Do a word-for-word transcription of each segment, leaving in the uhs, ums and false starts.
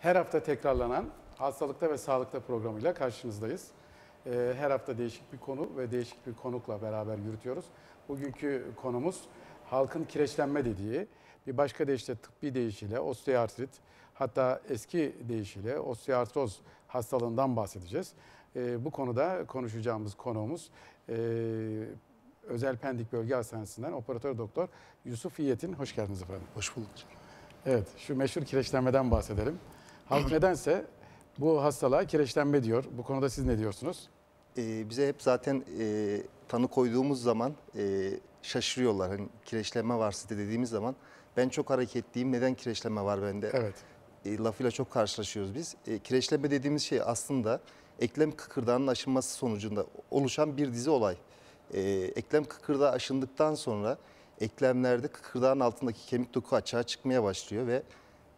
Her hafta tekrarlanan Hastalıkta ve Sağlıkta programıyla karşınızdayız. Her hafta değişik bir konu ve değişik bir konukla beraber yürütüyoruz. Bugünkü konumuz halkın kireçlenme dediği, bir başka deyişle tıbbi deyişiyle osteoartrit, hatta eski deyişiyle osteoartroz hastalığından bahsedeceğiz. Bu konuda konuşacağımız konuğumuz Özel Pendik Bölge Hastanesi'nden operatör doktor Yusuf İyettin. Hoş geldiniz efendim. Hoş bulduk. Evet, şu meşhur kireçlenmeden bahsedelim. Halk nedense bu hastalığa kireçlenme diyor. Bu konuda siz ne diyorsunuz? Ee, bize hep zaten e, tanı koyduğumuz zaman e, şaşırıyorlar. Hani kireçlenme var sizde dediğimiz zaman ben çok hareketliyim. Neden kireçlenme var bende? Evet. E, lafıyla çok karşılaşıyoruz biz. E, kireçlenme dediğimiz şey aslında eklem kıkırdağının aşınması sonucunda oluşan bir dizi olay. E, eklem kıkırdağı aşındıktan sonra eklemlerde kıkırdağın altındaki kemik doku açığa çıkmaya başlıyor ve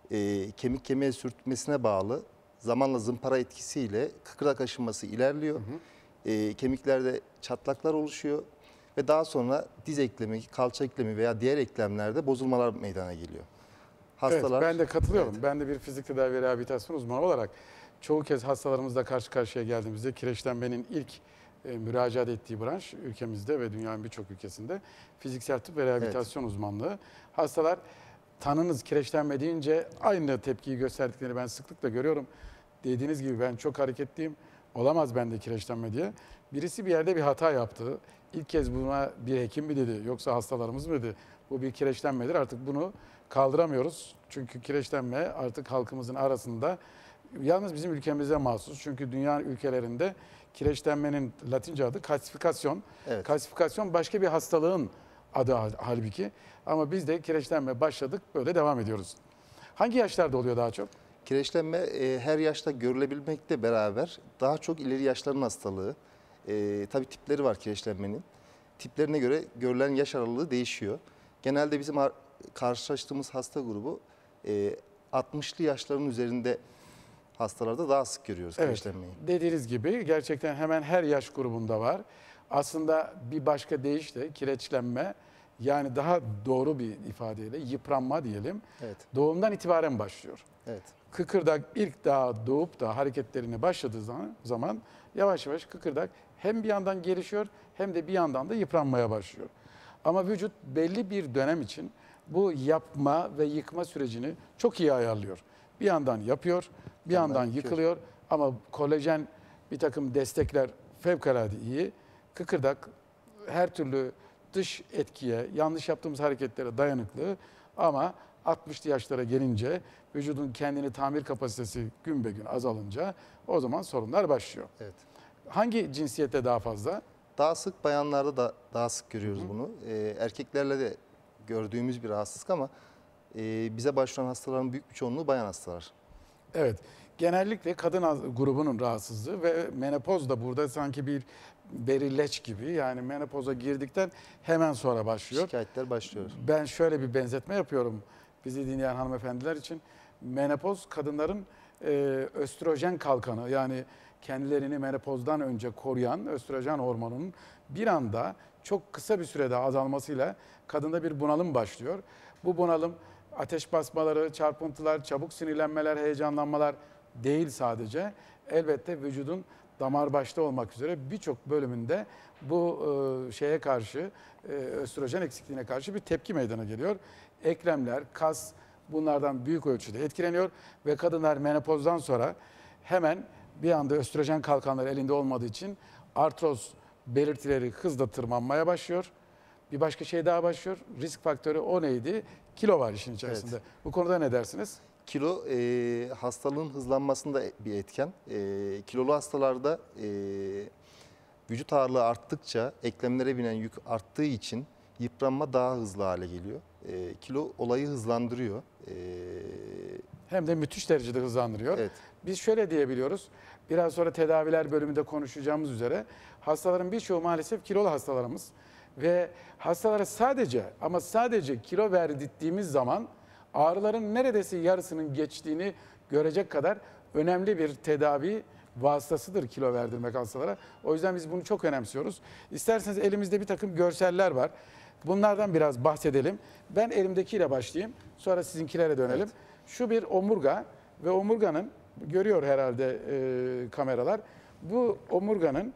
e, kemik kemiğe sürtmesine bağlı zamanla zımpara etkisiyle kıkırdak aşınması ilerliyor. Hı hı. E, kemiklerde çatlaklar oluşuyor ve daha sonra diz eklemi, kalça eklemi veya diğer eklemlerde bozulmalar meydana geliyor. Hastalar, evet, ben de katılıyorum. Evet. Ben de bir fizik tedavi ve rehabilitasyon uzmanı olarak çoğu kez hastalarımızla karşı karşıya geldiğimizde kireçlenmenin ilk e, müracaat ettiği branş ülkemizde ve dünyanın birçok ülkesinde fiziksel tıp ve rehabilitasyon evet. uzmanlığı. Hastalar tanınız kireçlenme deyince aynı tepkiyi gösterdiklerini ben sıklıkla görüyorum. Dediğiniz gibi ben çok hareketliyim, olamaz bende kireçlenme diye. Birisi bir yerde bir hata yaptı. İlk kez buna bir hekim mi dedi yoksa hastalarımız mı dedi? Bu bir kireçlenmedir, artık bunu kaldıramıyoruz. Çünkü kireçlenme artık halkımızın arasında, yalnız bizim ülkemize mahsus. Çünkü dünya ülkelerinde kireçlenmenin Latince adı kalsifikasyon. Evet. Kalsifikasyon başka bir hastalığın adı halbuki. Ama biz de kireçlenme başladık, böyle devam ediyoruz. Hangi yaşlarda oluyor daha çok? Kireçlenme e, her yaşta görülebilmekle beraber daha çok ileri yaşların hastalığı. E, tabii tipleri var kireçlenmenin. Tiplerine göre görülen yaş aralığı değişiyor. Genelde bizim karşılaştığımız hasta grubu e, altmışlı yaşların üzerinde hastalarda daha sık görüyoruz evet, kireçlenmeyi. Dediğiniz gibi gerçekten hemen her yaş grubunda var. Aslında bir başka deyişle kireçlenme, yani daha doğru bir ifadeyle yıpranma diyelim, evet. doğumdan itibaren başlıyor. Evet. Kıkırdak ilk daha doğup da hareketlerine başladığı zaman, zaman yavaş yavaş kıkırdak hem bir yandan gelişiyor hem de bir yandan da yıpranmaya başlıyor. Ama vücut belli bir dönem için bu yapma ve yıkma sürecini çok iyi ayarlıyor. Bir yandan yapıyor, bir yandan, yandan yıkılıyor ama kolajen bir takım destekler fevkalade iyi. Kıkırdak her türlü dış etkiye, yanlış yaptığımız hareketlere dayanıklı ama altmışlı yaşlara gelince vücudun kendini tamir kapasitesi gün be gün azalınca o zaman sorunlar başlıyor. Evet. Hangi cinsiyette daha fazla? Daha sık bayanlarda da daha sık görüyoruz Hı-hı. bunu. Ee, erkeklerle de gördüğümüz bir rahatsızlık ama e, bize başvuran hastaların büyük bir çoğunluğu bayan hastalar. Evet. Genellikle kadın grubunun rahatsızlığı ve menopoz da burada sanki bir berileç gibi, yani menopoza girdikten hemen sonra başlıyor. Şikayetler başlıyor. Ben şöyle bir benzetme yapıyorum bizi dinleyen hanımefendiler için. Menopoz kadınların e, östrojen kalkanı, yani kendilerini menopozdan önce koruyan östrojen hormonunun bir anda çok kısa bir sürede azalmasıyla kadında bir bunalım başlıyor. Bu bunalım ateş basmaları, çarpıntılar, çabuk sinirlenmeler, heyecanlanmalar değil sadece. Elbette vücudun damar başta olmak üzere birçok bölümünde bu e, şeye karşı, e, östrojen eksikliğine karşı bir tepki meydana geliyor. Eklemler, kas bunlardan büyük ölçüde etkileniyor ve kadınlar menopozdan sonra hemen bir anda östrojen kalkanları elinde olmadığı için artroz belirtileri hızla tırmanmaya başlıyor. Bir başka şey daha başlıyor. Risk faktörü o neydi? Kilo var işin içerisinde. Evet. Bu konuda ne dersiniz? Kilo e, hastalığın hızlanmasında bir etken. E, kilolu hastalarda e, vücut ağırlığı arttıkça eklemlere binen yük arttığı için yıpranma daha hızlı hale geliyor. E, kilo olayı hızlandırıyor. E, Hem de müthiş derecede hızlandırıyor. Evet. Biz şöyle diyebiliyoruz. Biraz sonra tedaviler bölümünde konuşacağımız üzere hastaların birçoğu maalesef kilolu hastalarımız. Ve hastalara sadece ama sadece kilo verdirttiğimiz zaman ağrıların neredeyse yarısının geçtiğini görecek kadar önemli bir tedavi vasıtasıdır kilo verdirmek hastalara. O yüzden biz bunu çok önemsiyoruz. İsterseniz elimizde bir takım görseller var. Bunlardan biraz bahsedelim. Ben elimdekiyle başlayayım. Sonra sizinkilere dönelim. Evet. Şu bir omurga. ve omurganın, görüyor herhalde e, kameralar, bu omurganın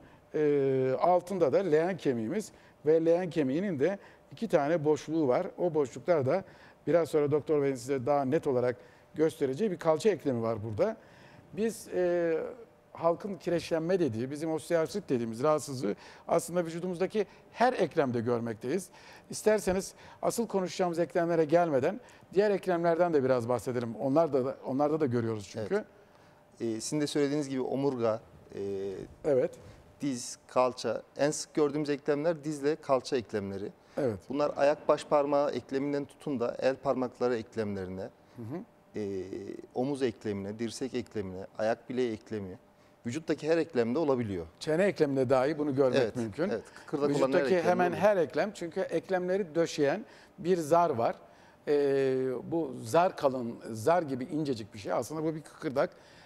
e, altında da leğen kemiğimiz ve leğen kemiğinin de iki tane boşluğu var. O boşluklar da biraz sonra Doktor Bey'in size daha net olarak göstereceği bir kalça eklemi var burada. Biz e, halkın kireçlenme dediği, bizim osteoartrit dediğimiz rahatsızlığı aslında vücudumuzdaki her eklemde görmekteyiz. İsterseniz asıl konuşacağımız eklemlere gelmeden diğer eklemlerden de biraz bahsedelim. Onlar da onlarda da görüyoruz çünkü. Evet. Ee, sizin de söylediğiniz gibi omurga, e, Evet. diz, kalça, en sık gördüğümüz eklemler dizle kalça eklemleri. Evet. Bunlar ayak baş parmağı ekleminden tutun da el parmakları eklemlerine, Hı hı. e, omuz eklemine, dirsek eklemine, ayak bileği eklemi, vücuttaki her eklemde olabiliyor. Çene ekleminde dahi bunu görmek Evet, mümkün. evet. Kıkırdak olan her Vücuttaki eklemde hemen oluyor. her eklem, çünkü eklemleri döşeyen bir zar var. Ee, bu zar kalın, zar gibi incecik bir şey. Aslında bu bir kıkırdak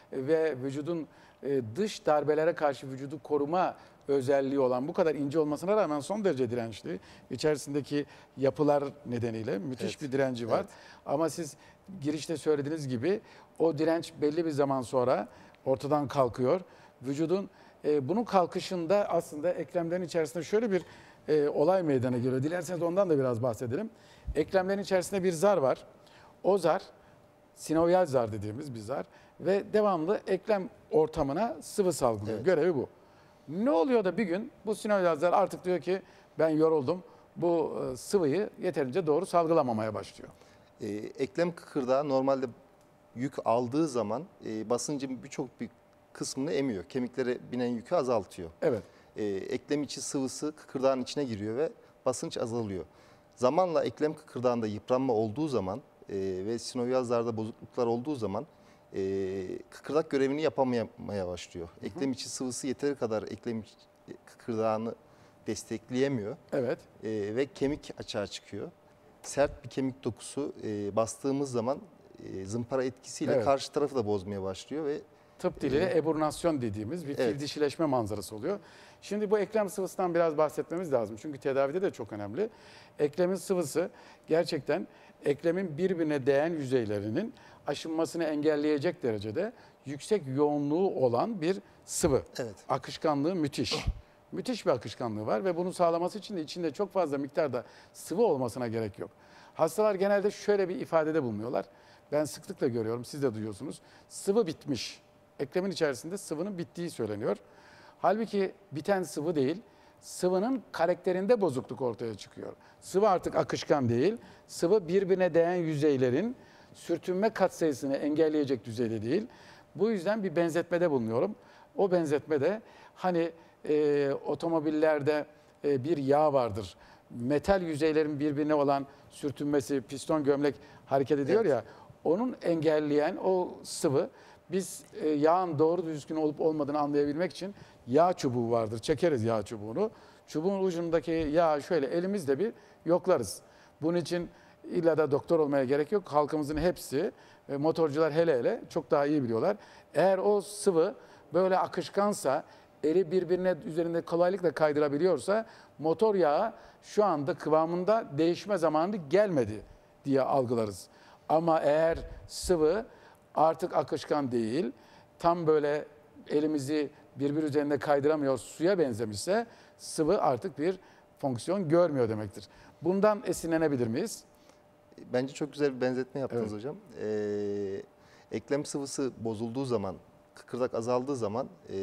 ve vücudun e, dış darbelere karşı vücudu koruma özelliği olan, bu kadar ince olmasına rağmen son derece dirençli. İçerisindeki yapılar nedeniyle müthiş Evet, bir direnci var. evet. Ama siz girişte söylediğiniz gibi o direnç belli bir zaman sonra ortadan kalkıyor. Vücudun e, bunun kalkışında aslında eklemlerin içerisinde şöyle bir e, olay meydana geliyor. Dilerseniz ondan da biraz bahsedelim. Eklemlerin içerisinde bir zar var. O zar sinovyal zar dediğimiz bir zar ve devamlı eklem ortamına sıvı salgılıyor. Evet. Görevi bu. Ne oluyor da bir gün bu sinovyal zar artık diyor ki ben yoruldum. Bu e, sıvıyı yeterince doğru salgılamamaya başlıyor. E, eklem kıkırdağı normalde yük aldığı zaman e, basıncın birçok bir kısmını emiyor. Kemiklere binen yükü azaltıyor. Evet. E, eklem içi sıvısı kıkırdağın içine giriyor ve basınç azalıyor. Zamanla eklem kıkırdağında yıpranma olduğu zaman e, ve sinovyal zarda bozukluklar olduğu zaman e, kıkırdak görevini yapamaya başlıyor. Hı hı. Eklem içi sıvısı yeteri kadar eklem içi kıkırdağını destekleyemiyor. Evet. E, ve kemik açığa çıkıyor. Sert bir kemik dokusu e, bastığımız zaman e, zımpara etkisiyle Evet. karşı tarafı da bozmaya başlıyor ve Tıp diliyle eburnasyon dediğimiz bir fil Evet. dişileşme manzarası oluyor. Şimdi bu eklem sıvısından biraz bahsetmemiz lazım. Çünkü tedavide de çok önemli. Eklemin sıvısı gerçekten eklemin birbirine değen yüzeylerinin aşınmasını engelleyecek derecede yüksek yoğunluğu olan bir sıvı. evet. Akışkanlığı müthiş. Müthiş bir akışkanlığı var ve bunu sağlaması için de içinde çok fazla miktarda sıvı olmasına gerek yok. Hastalar genelde şöyle bir ifadede bulunuyorlar. Ben sıklıkla görüyorum, siz de duyuyorsunuz. Sıvı bitmiş. Eklemin içerisinde sıvının bittiği söyleniyor. Halbuki biten sıvı değil, sıvının karakterinde bozukluk ortaya çıkıyor. Sıvı artık akışkan değil, sıvı birbirine değen yüzeylerin sürtünme katsayısını engelleyecek düzeyde değil. Bu yüzden bir benzetmede bulunuyorum. O benzetmede hani e, otomobillerde e, bir yağ vardır. Metal yüzeylerin birbirine olan sürtünmesi, piston gömlek hareket ediyor Evet. ya, onun engelleyen o sıvı, biz e, yağın doğru düzgün olup olmadığını anlayabilmek için yağ çubuğu vardır. Çekeriz yağ çubuğunu. Çubuğun ucundaki yağı şöyle elimizle bir yoklarız. Bunun için illa da doktor olmaya gerek yok. Halkımızın hepsi, e, motorcular hele hele çok daha iyi biliyorlar. Eğer o sıvı böyle akışkansa, eli birbirine üzerinde kolaylıkla kaydırabiliyorsa, motor yağı şu anda kıvamında değişme zamanı gelmedi diye algılarız. Ama eğer sıvı artık akışkan değil, tam böyle elimizi birbir üzerinde kaydıramıyor, suya benzemişse sıvı artık bir fonksiyon görmüyor demektir. Bundan esinlenebilir miyiz? Bence çok güzel bir benzetme yaptınız Evet. hocam. Ee, eklem sıvısı bozulduğu zaman, kıkırdak azaldığı zaman e,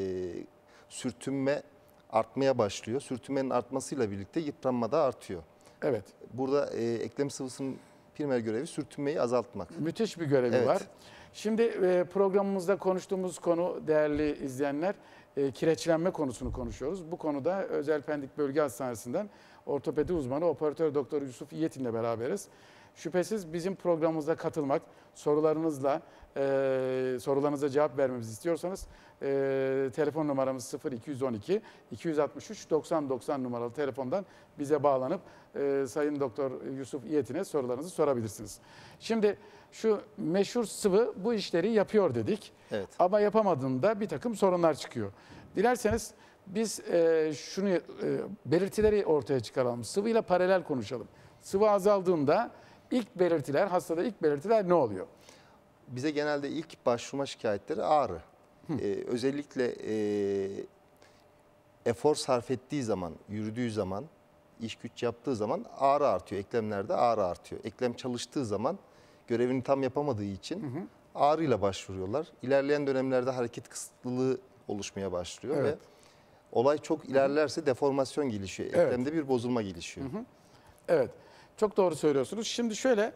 sürtünme artmaya başlıyor. Sürtünmenin artmasıyla birlikte yıpranma da artıyor. Evet. Burada e, eklem sıvısının primer görevi sürtünmeyi azaltmak. Müthiş bir görevi Evet. var. Şimdi e, programımızda konuştuğumuz konu, değerli izleyenler, e, kireçlenme konusunu konuşuyoruz. Bu konuda Özel Pendik Bölge Hastanesi'nden ortopedi uzmanı operatör doktor Yusuf İyetin'le beraberiz. Şüphesiz bizim programımıza katılmak, sorularınızla e, sorularınıza cevap vermemizi istiyorsanız e, telefon numaramız sıfır iki on iki iki altı üç doksan doksan numaralı telefondan bize bağlanıp e, Sayın Doktor Yusuf İyetin'e sorularınızı sorabilirsiniz. Şimdi şu meşhur sıvı bu işleri yapıyor dedik. Evet. Ama yapamadığında bir takım sorunlar çıkıyor. Dilerseniz biz e, şunu e, belirtileri ortaya çıkaralım. Sıvıyla paralel konuşalım. Sıvı azaldığında ilk belirtiler, hastada ilk belirtiler ne oluyor? Bize genelde ilk başvurma şikayetleri ağrı. Ee, özellikle e, efor sarf ettiği zaman, yürüdüğü zaman, iş güç yaptığı zaman ağrı artıyor. Eklemlerde ağrı artıyor. Eklem çalıştığı zaman görevini tam yapamadığı için hı hı. ağrıyla başvuruyorlar. İlerleyen dönemlerde hareket kısıtlılığı oluşmaya başlıyor Evet. ve olay çok ilerlerse deformasyon gelişiyor. Evet. Eklemde bir bozulma gelişiyor. Hı hı. Evet, çok doğru söylüyorsunuz. Şimdi şöyle,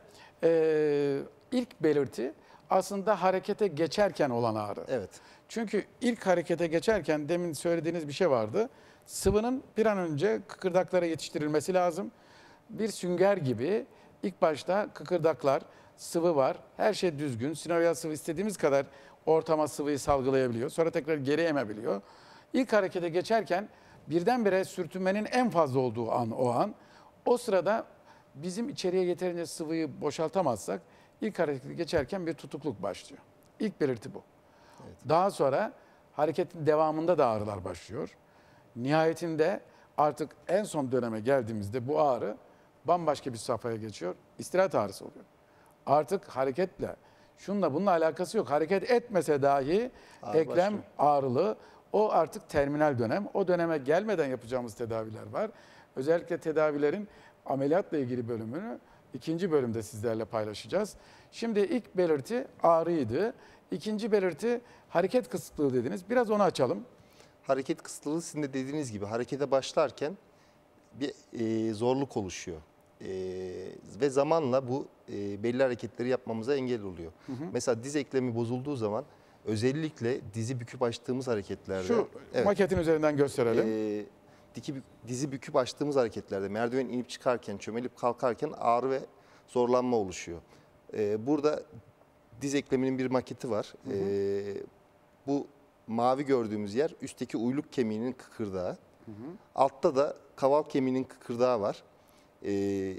e, ilk belirti aslında harekete geçerken olan ağrı. Evet. Çünkü ilk harekete geçerken demin söylediğiniz bir şey vardı. Sıvının bir an önce kıkırdaklara yetiştirilmesi lazım. Bir sünger gibi ilk başta kıkırdaklar, sıvı var, her şey düzgün. Sinovial sıvı istediğimiz kadar ortama sıvıyı salgılayabiliyor. Sonra tekrar geri emebiliyor. İlk harekete geçerken birdenbire sürtünmenin en fazla olduğu an o an. O sırada bizim içeriye yeterince sıvıyı boşaltamazsak ilk harekete geçerken bir tutukluk başlıyor. İlk belirti bu. Evet. Daha sonra hareketin devamında da ağrılar başlıyor. Nihayetinde artık en son döneme geldiğimizde bu ağrı bambaşka bir safhaya geçiyor. İstirahat ağrısı oluyor. Artık hareketle, şununla bununla alakası yok. Hareket etmese dahi Ağrı eklem başlıyor. ağrılı. O artık terminal dönem. O döneme gelmeden yapacağımız tedaviler var. Özellikle tedavilerin ameliyatla ilgili bölümünü ikinci bölümde sizlerle paylaşacağız. Şimdi ilk belirti ağrıydı. İkinci belirti hareket kısıtlığı dediniz. Biraz onu açalım. Hareket kısıtlılığı sizin de dediğiniz gibi harekete başlarken bir e, zorluk oluşuyor. E, ve zamanla bu e, belli hareketleri yapmamıza engel oluyor. Hı hı. Mesela diz eklemi bozulduğu zaman özellikle dizi büküp açtığımız hareketlerde... Şu evet, maketin üzerinden gösterelim. E, diki, dizi büküp açtığımız hareketlerde merdiven inip çıkarken, çömelip kalkarken ağrı ve zorlanma oluşuyor. E, burada diz ekleminin bir maketi var. Hı hı. E, bu mavi gördüğümüz yer üstteki uyluk kemiğinin kıkırdağı. Hı hı. Altta da kaval kemiğinin kıkırdağı var. E,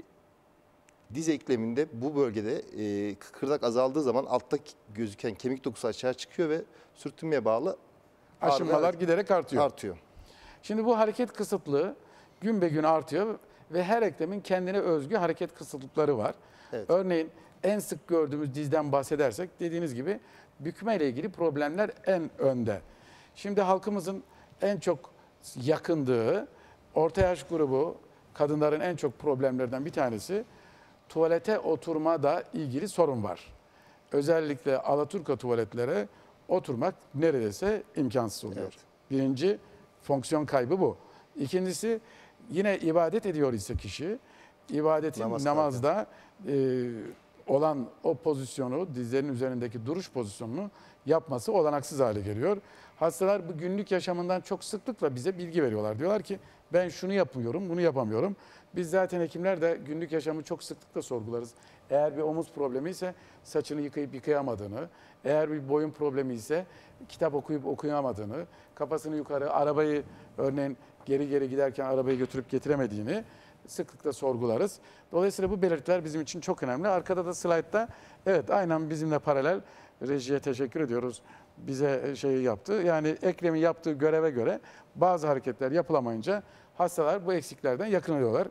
diz ekleminde bu bölgede e, kıkırdak azaldığı zaman altta gözüken kemik dokusu aşağı çıkıyor ve sürtünmeye bağlı aşınmalar giderek artıyor. artıyor. Şimdi bu hareket kısıtlığı gün be gün artıyor ve her eklemin kendine özgü hareket kısıtlıkları var. Evet. Örneğin en sık gördüğümüz dizden bahsedersek dediğiniz gibi bükme ile ilgili problemler en önde. Şimdi halkımızın en çok yakındığı orta yaş grubu kadınların en çok problemlerden bir tanesi tuvalete oturmada ilgili sorun var. Özellikle alaturka tuvaletlere oturmak neredeyse imkansız oluyor. Evet. Birinci fonksiyon kaybı bu. İkincisi yine ibadet ediyor ise kişi ibadetin Namaz namazda e, olan o pozisyonu, dizlerin üzerindeki duruş pozisyonunu yapması olanaksız hale geliyor. Hastalar bu günlük yaşamından çok sıklıkla bize bilgi veriyorlar. Diyorlar ki ben şunu yapmıyorum, bunu yapamıyorum. Biz zaten hekimler de günlük yaşamı çok sıklıkla sorgularız. Eğer bir omuz problemi ise saçını yıkayıp yıkayamadığını, eğer bir boyun problemi ise kitap okuyup okuyamadığını, kafasını yukarı, arabayı örneğin geri geri giderken arabayı götürüp getiremediğini sıklıkla sorgularız. Dolayısıyla bu belirtiler bizim için çok önemli. Arkada da slaytta evet aynen bizimle paralel, rejiye teşekkür ediyoruz. Bize şey yaptı. Yani eklemin yaptığı göreve göre bazı hareketler yapılamayınca hastalar bu eksiklerden yakınıyorlar.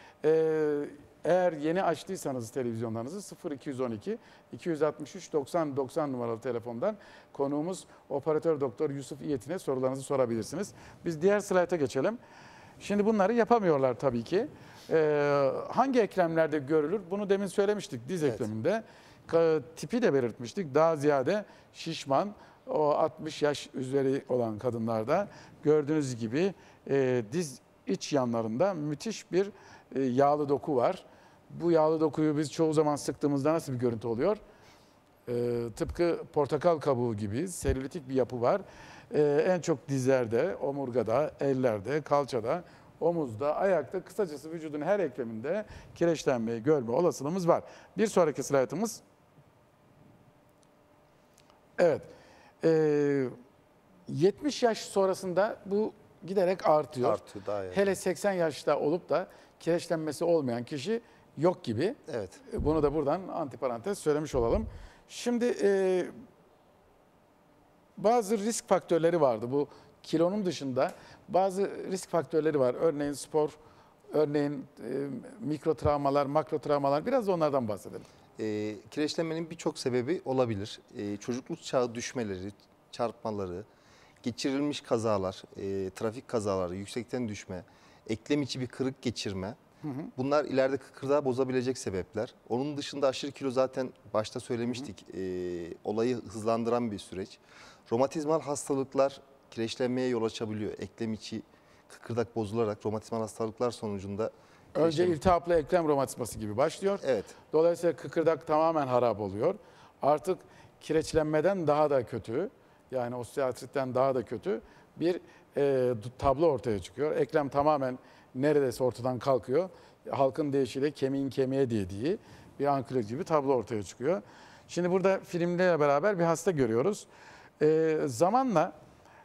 Ee, eğer yeni açtıysanız televizyonlarınızı sıfır iki on iki iki altı üç doksan doksan numaralı telefondan konuğumuz operatör doktor Yusuf İyet'ine sorularınızı sorabilirsiniz. Biz diğer slayta geçelim. Şimdi bunları yapamıyorlar tabii ki. Ee, hangi eklemlerde görülür? Bunu demin söylemiştik diz evet. ekleminde. Tipi de belirtmiştik. Daha ziyade şişman, o altmış yaş üzeri olan kadınlarda gördüğünüz gibi e, diz iç yanlarında müthiş bir e, yağlı doku var. Bu yağlı dokuyu biz çoğu zaman sıktığımızda nasıl bir görüntü oluyor? E, tıpkı portakal kabuğu gibi selülitik bir yapı var. E, en çok dizlerde, omurgada, ellerde, kalçada, omuzda, ayakta, kısacası vücudun her ekleminde kireçlenmeyi görme olasılığımız var. Bir sonraki slaytımız. Evet. Ee, yetmiş yaş sonrasında bu giderek artıyor. Artıyor daha yani. Hele seksen yaşta olup da kireçlenmesi olmayan kişi yok gibi. Evet. Bunu da buradan antiparantez söylemiş olalım. Şimdi e, bazı risk faktörleri vardı. Bu kilonun dışında bazı risk faktörleri var. Örneğin spor, örneğin e, mikro travmalar, makro travmalar. Biraz da onlardan bahsedelim. E, kireçlenmenin birçok sebebi olabilir. E, çocukluk çağı düşmeleri, çarpmaları, geçirilmiş kazalar, e, trafik kazaları, yüksekten düşme, eklem içi bir kırık geçirme. Hı hı. Bunlar ileride kıkırdağı bozabilecek sebepler. Onun dışında aşırı kilo zaten başta söylemiştik. E, olayı hızlandıran bir süreç. Romatizmal hastalıklar kireçlenmeye yol açabiliyor. Eklem içi kıkırdak bozularak romatizmal hastalıklar sonucunda Önce kireçlenme- iltihaplı eklem romatizması gibi başlıyor. Evet. Dolayısıyla kıkırdak tamamen harap oluyor. Artık kireçlenmeden daha da kötü, yani osteoartritten daha da kötü bir e, tablo ortaya çıkıyor. Eklem tamamen neredeyse ortadan kalkıyor. Halkın deyişiyle kemiğin kemiğe dediği bir ankloj gibi tablo ortaya çıkıyor. Şimdi burada filmle beraber bir hasta görüyoruz. E, zamanla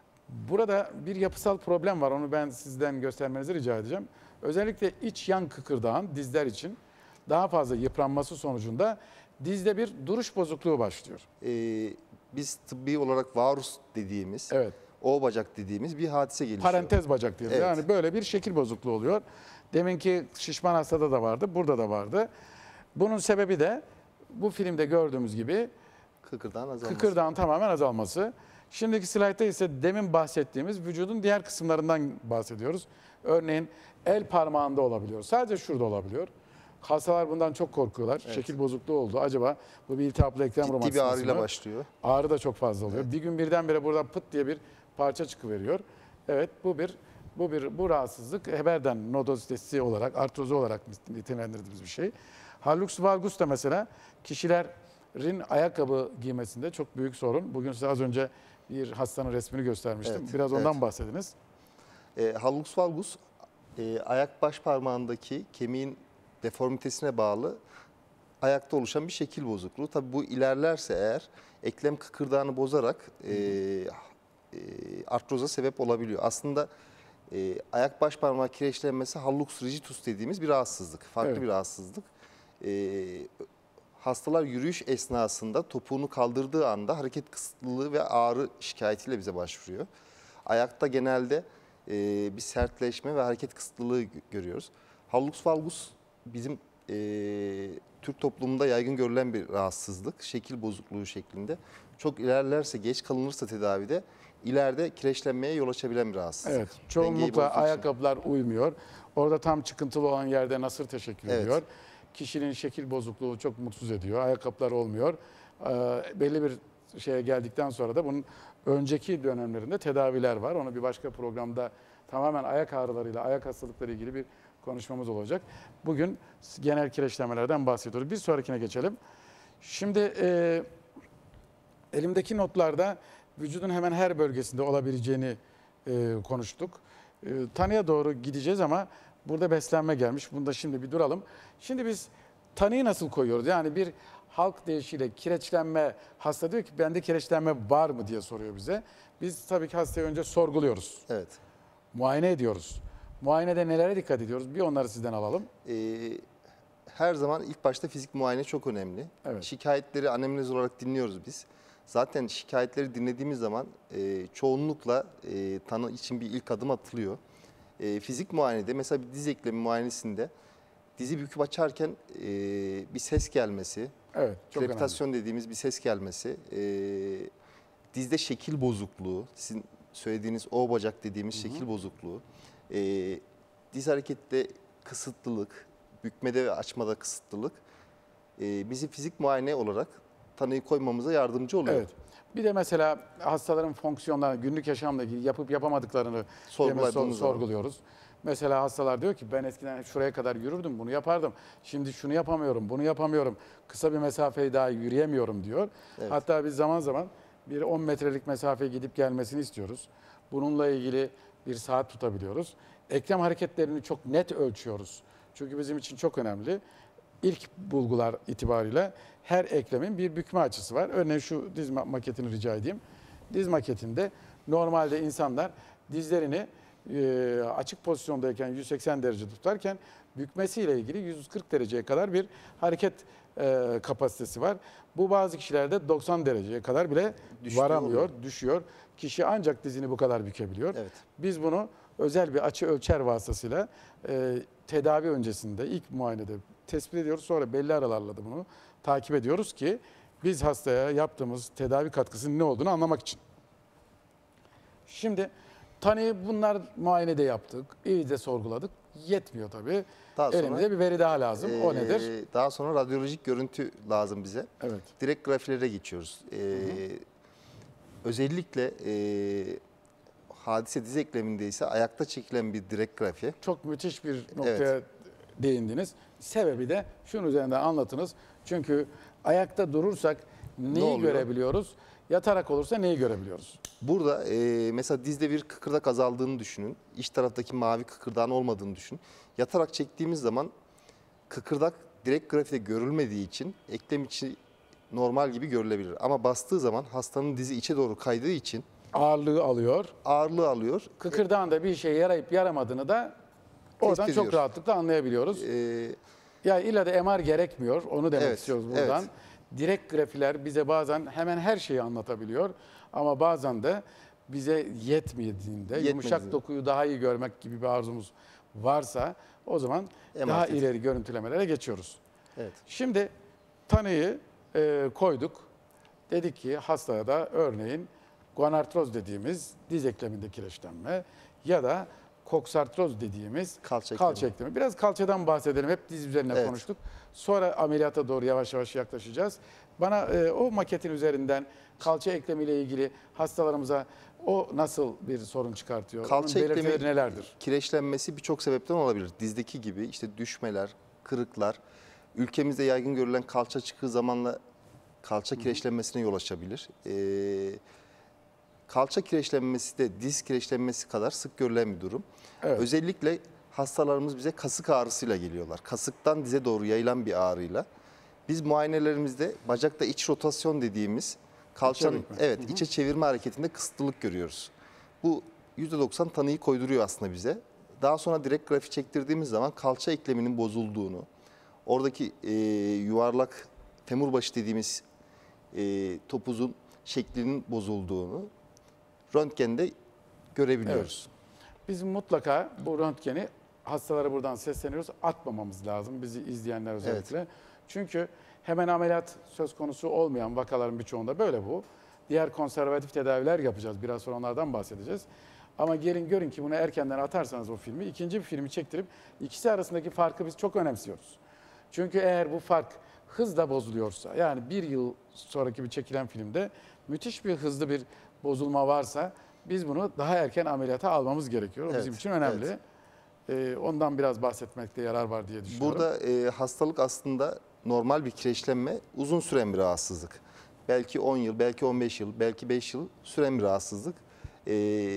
burada bir yapısal problem var. Onu ben sizden göstermenizi rica edeceğim. Özellikle iç yan kıkırdağın dizler için daha fazla yıpranması sonucunda dizde bir duruş bozukluğu başlıyor. E, biz tıbbi olarak varus dediğimiz, Evet. o bacak dediğimiz bir hadise gelişiyor. Parantez bacak diyoruz. Evet. Yani böyle bir şekil bozukluğu oluyor. Deminki şişman hastada da vardı, burada da vardı. Bunun sebebi de bu filmde gördüğümüz gibi Kıkırdağın azalması. kıkırdağın tamamen azalması. Şimdiki slaytta ise demin bahsettiğimiz vücudun diğer kısımlarından bahsediyoruz. Örneğin el parmağında olabiliyor. Sadece şurada olabiliyor. Hastalar bundan çok korkuyorlar. Evet. Şekil bozukluğu oldu. Acaba bu bir iltihaplı eklem Ciddi bir romatizması ağrıyla mı? başlıyor. Ağrı da çok fazla oluyor. Bir gün birdenbire buradan pıt diye bir parça çıkıveriyor. Evet, bu bir bu bir bu rahatsızlık Heberden nodositesi olarak, artrozu olarak nitelendirdiğimiz bir şey. Hallux valgus da mesela kişilerin ayakkabı giymesinde çok büyük sorun. Bugün size az önce bir hastanın resmini göstermiştim. Evet, Biraz ondan evet. bahsediniz. E, hallux valgus e, ayak baş parmağındaki kemiğin deformitesine bağlı ayakta oluşan bir şekil bozukluğu. Tabii bu ilerlerse eğer eklem kıkırdağını bozarak e, e, artroza sebep olabiliyor. Aslında e, ayak baş parmağı kireçlenmesi hallux rigitus dediğimiz bir rahatsızlık. Farklı Evet. bir rahatsızlık. E, hastalar yürüyüş esnasında topuğunu kaldırdığı anda hareket kısıtlılığı ve ağrı şikayetiyle bize başvuruyor. Ayakta genelde e, bir sertleşme ve hareket kısıtlılığı gö- görüyoruz. Hallux valgus bizim e, Türk toplumunda yaygın görülen bir rahatsızlık. Şekil bozukluğu şeklinde. Çok ilerlerse, geç kalınırsa tedavide ileride kireçlenmeye yol açabilen bir rahatsızlık. Evet, Dengeyi çoğunlukla bozduğu için. ayakkabılar uymuyor. Orada tam çıkıntılı olan yerde nasır teşekkür Evet. ediyor. Kişinin şekil bozukluğu çok mutsuz ediyor. Ayakkabılar olmuyor. Ee, belli bir şeye geldikten sonra da bunun önceki dönemlerinde tedaviler var. Onu bir başka programda tamamen ayak ağrılarıyla, ayak hastalıkları ilgili bir konuşmamız olacak. Bugün genel kireçlenmelerden bahsediyoruz. Bir sonrakine geçelim. Şimdi e, elimdeki notlarda vücudun hemen her bölgesinde olabileceğini e, konuştuk. E, tanıya doğru gideceğiz ama burada beslenme gelmiş. Bunda şimdi bir duralım. Şimdi biz tanıyı nasıl koyuyoruz? Yani bir halk deyişiyle kireçlenme, hasta diyor ki bende kireçlenme var mı diye soruyor bize. Biz tabii ki hastayı önce sorguluyoruz. Evet. Muayene ediyoruz. Muayenede nelere dikkat ediyoruz? Bir onları sizden alalım. Ee, her zaman ilk başta fizik muayene çok önemli. Evet. Şikayetleri anemnez olarak dinliyoruz biz. Zaten şikayetleri dinlediğimiz zaman e, çoğunlukla e, tanı için bir ilk adım atılıyor. E, fizik muayenede mesela bir diz eklemi muayenesinde dizi büküp açarken e, bir ses gelmesi, Evet, çok önemli. krepitasyon dediğimiz bir ses gelmesi, e, dizde şekil bozukluğu, sizin söylediğiniz O bacak dediğimiz Hı hı. şekil bozukluğu, e, diz harekette kısıtlılık, bükmede ve açmada kısıtlılık e, bizi fizik muayene olarak tanıyı koymamıza yardımcı oluyor. Evet. Bir de mesela hastaların fonksiyonlarını, günlük yaşamla ilgili yapıp yapamadıklarını Sorguladığımız sor- zaman. sorguluyoruz. Mesela hastalar diyor ki ben eskiden şuraya kadar yürürdüm, bunu yapardım. Şimdi şunu yapamıyorum, bunu yapamıyorum. Kısa bir mesafeyi daha yürüyemiyorum diyor. Evet. Hatta biz zaman zaman bir on metrelik mesafe gidip gelmesini istiyoruz. Bununla ilgili bir saat tutabiliyoruz. Eklem hareketlerini çok net ölçüyoruz. Çünkü bizim için çok önemli. İlk bulgular itibariyle her eklemin bir bükme açısı var. Örneğin şu diz ma- maketini rica edeyim. Diz maketinde normalde insanlar dizlerini e, açık pozisyondayken yüz seksen derece tutarken bükmesiyle ilgili yüz kırk dereceye kadar bir hareket e, kapasitesi var. Bu bazı kişilerde doksan dereceye kadar bile Düştüğü varamıyor, oluyor. düşüyor. Kişi ancak dizini bu kadar bükebiliyor. Evet. Biz bunu özel bir açı ölçer vasıtasıyla e, tedavi öncesinde ilk muayenede tespit ediyoruz. Sonra belli aralarla da bunu takip ediyoruz ki biz hastaya yaptığımız tedavi katkısının ne olduğunu anlamak için. Şimdi tanıyı bunlar muayenede yaptık, iyice sorguladık. Yetmiyor tabii. Daha sonra, Elimizde bir veri daha lazım. Ee, O nedir? Daha sonra radyolojik görüntü lazım bize. Evet. Direkt grafilere geçiyoruz. Ee, Hı hı. Özellikle e, hadise diz ekleminde ise ayakta çekilen bir direkt grafi. Çok müthiş bir noktaya Evet. değindiniz. Sebebi de şunun üzerinden anlatınız. Çünkü ayakta durursak neyi oluyor? görebiliyoruz? Yatarak olursa neyi görebiliyoruz? Burada e, mesela dizde bir kıkırdak azaldığını düşünün. İç taraftaki mavi kıkırdağın olmadığını düşünün. Yatarak çektiğimiz zaman kıkırdak direkt grafide görülmediği için eklem içi normal gibi görülebilir. Ama bastığı zaman hastanın dizi içe doğru kaydığı için Ağırlığı alıyor. ağırlığı alıyor. Kıkırdağın da bir şeye yarayıp yaramadığını da oradan Tespit çok ediyoruz. rahatlıkla anlayabiliyoruz. E, Ya illa da M R gerekmiyor. Onu demek Evet, istiyoruz buradan. evet. Direkt grafiler bize bazen hemen her şeyi anlatabiliyor. Ama bazen de bize yetmediğinde, yumuşak Yetmediğinde. dokuyu daha iyi görmek gibi bir arzumuz varsa o zaman M R daha tespit. ileri görüntülemelere geçiyoruz. evet. Şimdi tanıyı e, koyduk. Dedik ki hastaya da örneğin guanartroz dediğimiz diz ekleminde kireçlenme ya da koksartroz dediğimiz Kalça kalça, eklemi. eklemi. Biraz kalçadan bahsedelim. Hep diz üzerine Evet. konuştuk. Sonra ameliyata doğru yavaş yavaş yaklaşacağız. Bana e, o maketin üzerinden kalça eklemiyle ilgili hastalarımıza o nasıl bir sorun çıkartıyor? Kalça Onun belirtileri eklemi nelerdir? kireçlenmesi birçok sebepten olabilir. Dizdeki gibi işte düşmeler, kırıklar, ülkemizde yaygın görülen kalça çıkığı zamanla kalça kireçlenmesine yol açabilir. Ee, kalça kireçlenmesi de diz kireçlenmesi kadar sık görülen bir durum. Evet. Özellikle hastalarımız bize kasık ağrısıyla geliyorlar. Kasıktan dize doğru yayılan bir ağrıyla. Biz muayenelerimizde bacakta iç rotasyon dediğimiz kalçanın İçe bükme. evet içe çevirme hareketinde kısıtlılık görüyoruz. Bu yüzde doksan tanıyı koyduruyor aslında bize. Daha sonra direkt grafi çektirdiğimiz zaman kalça ekleminin bozulduğunu, oradaki e, yuvarlak femur başı dediğimiz e, topuzun şeklinin bozulduğunu röntgende görebiliyoruz. Biz mutlaka bu röntgeni hastalara buradan sesleniyoruz. Atmamamız lazım bizi izleyenler özellikle. Çünkü hemen ameliyat söz konusu olmayan vakaların birçoğunda böyle bu. Diğer konservatif tedaviler yapacağız. Biraz sonra onlardan bahsedeceğiz. Ama gelin görün ki bunu erkenden atarsanız o filmi, ikinci bir filmi çektirip ikisi arasındaki farkı biz çok önemsiyoruz. Çünkü eğer bu fark hızla bozuluyorsa, yani bir yıl sonraki bir çekilen filmde müthiş bir hızlı bir bozulma varsa biz bunu daha erken ameliyata almamız gerekiyor. O Evet, bizim için önemli. evet. Ee, ondan biraz bahsetmekte yarar var diye düşünüyorum. Burada e, hastalık aslında normal bir kireçlenme, uzun süren bir rahatsızlık. Belki on yıl, belki on beş yıl, belki beş yıl süren bir rahatsızlık. E,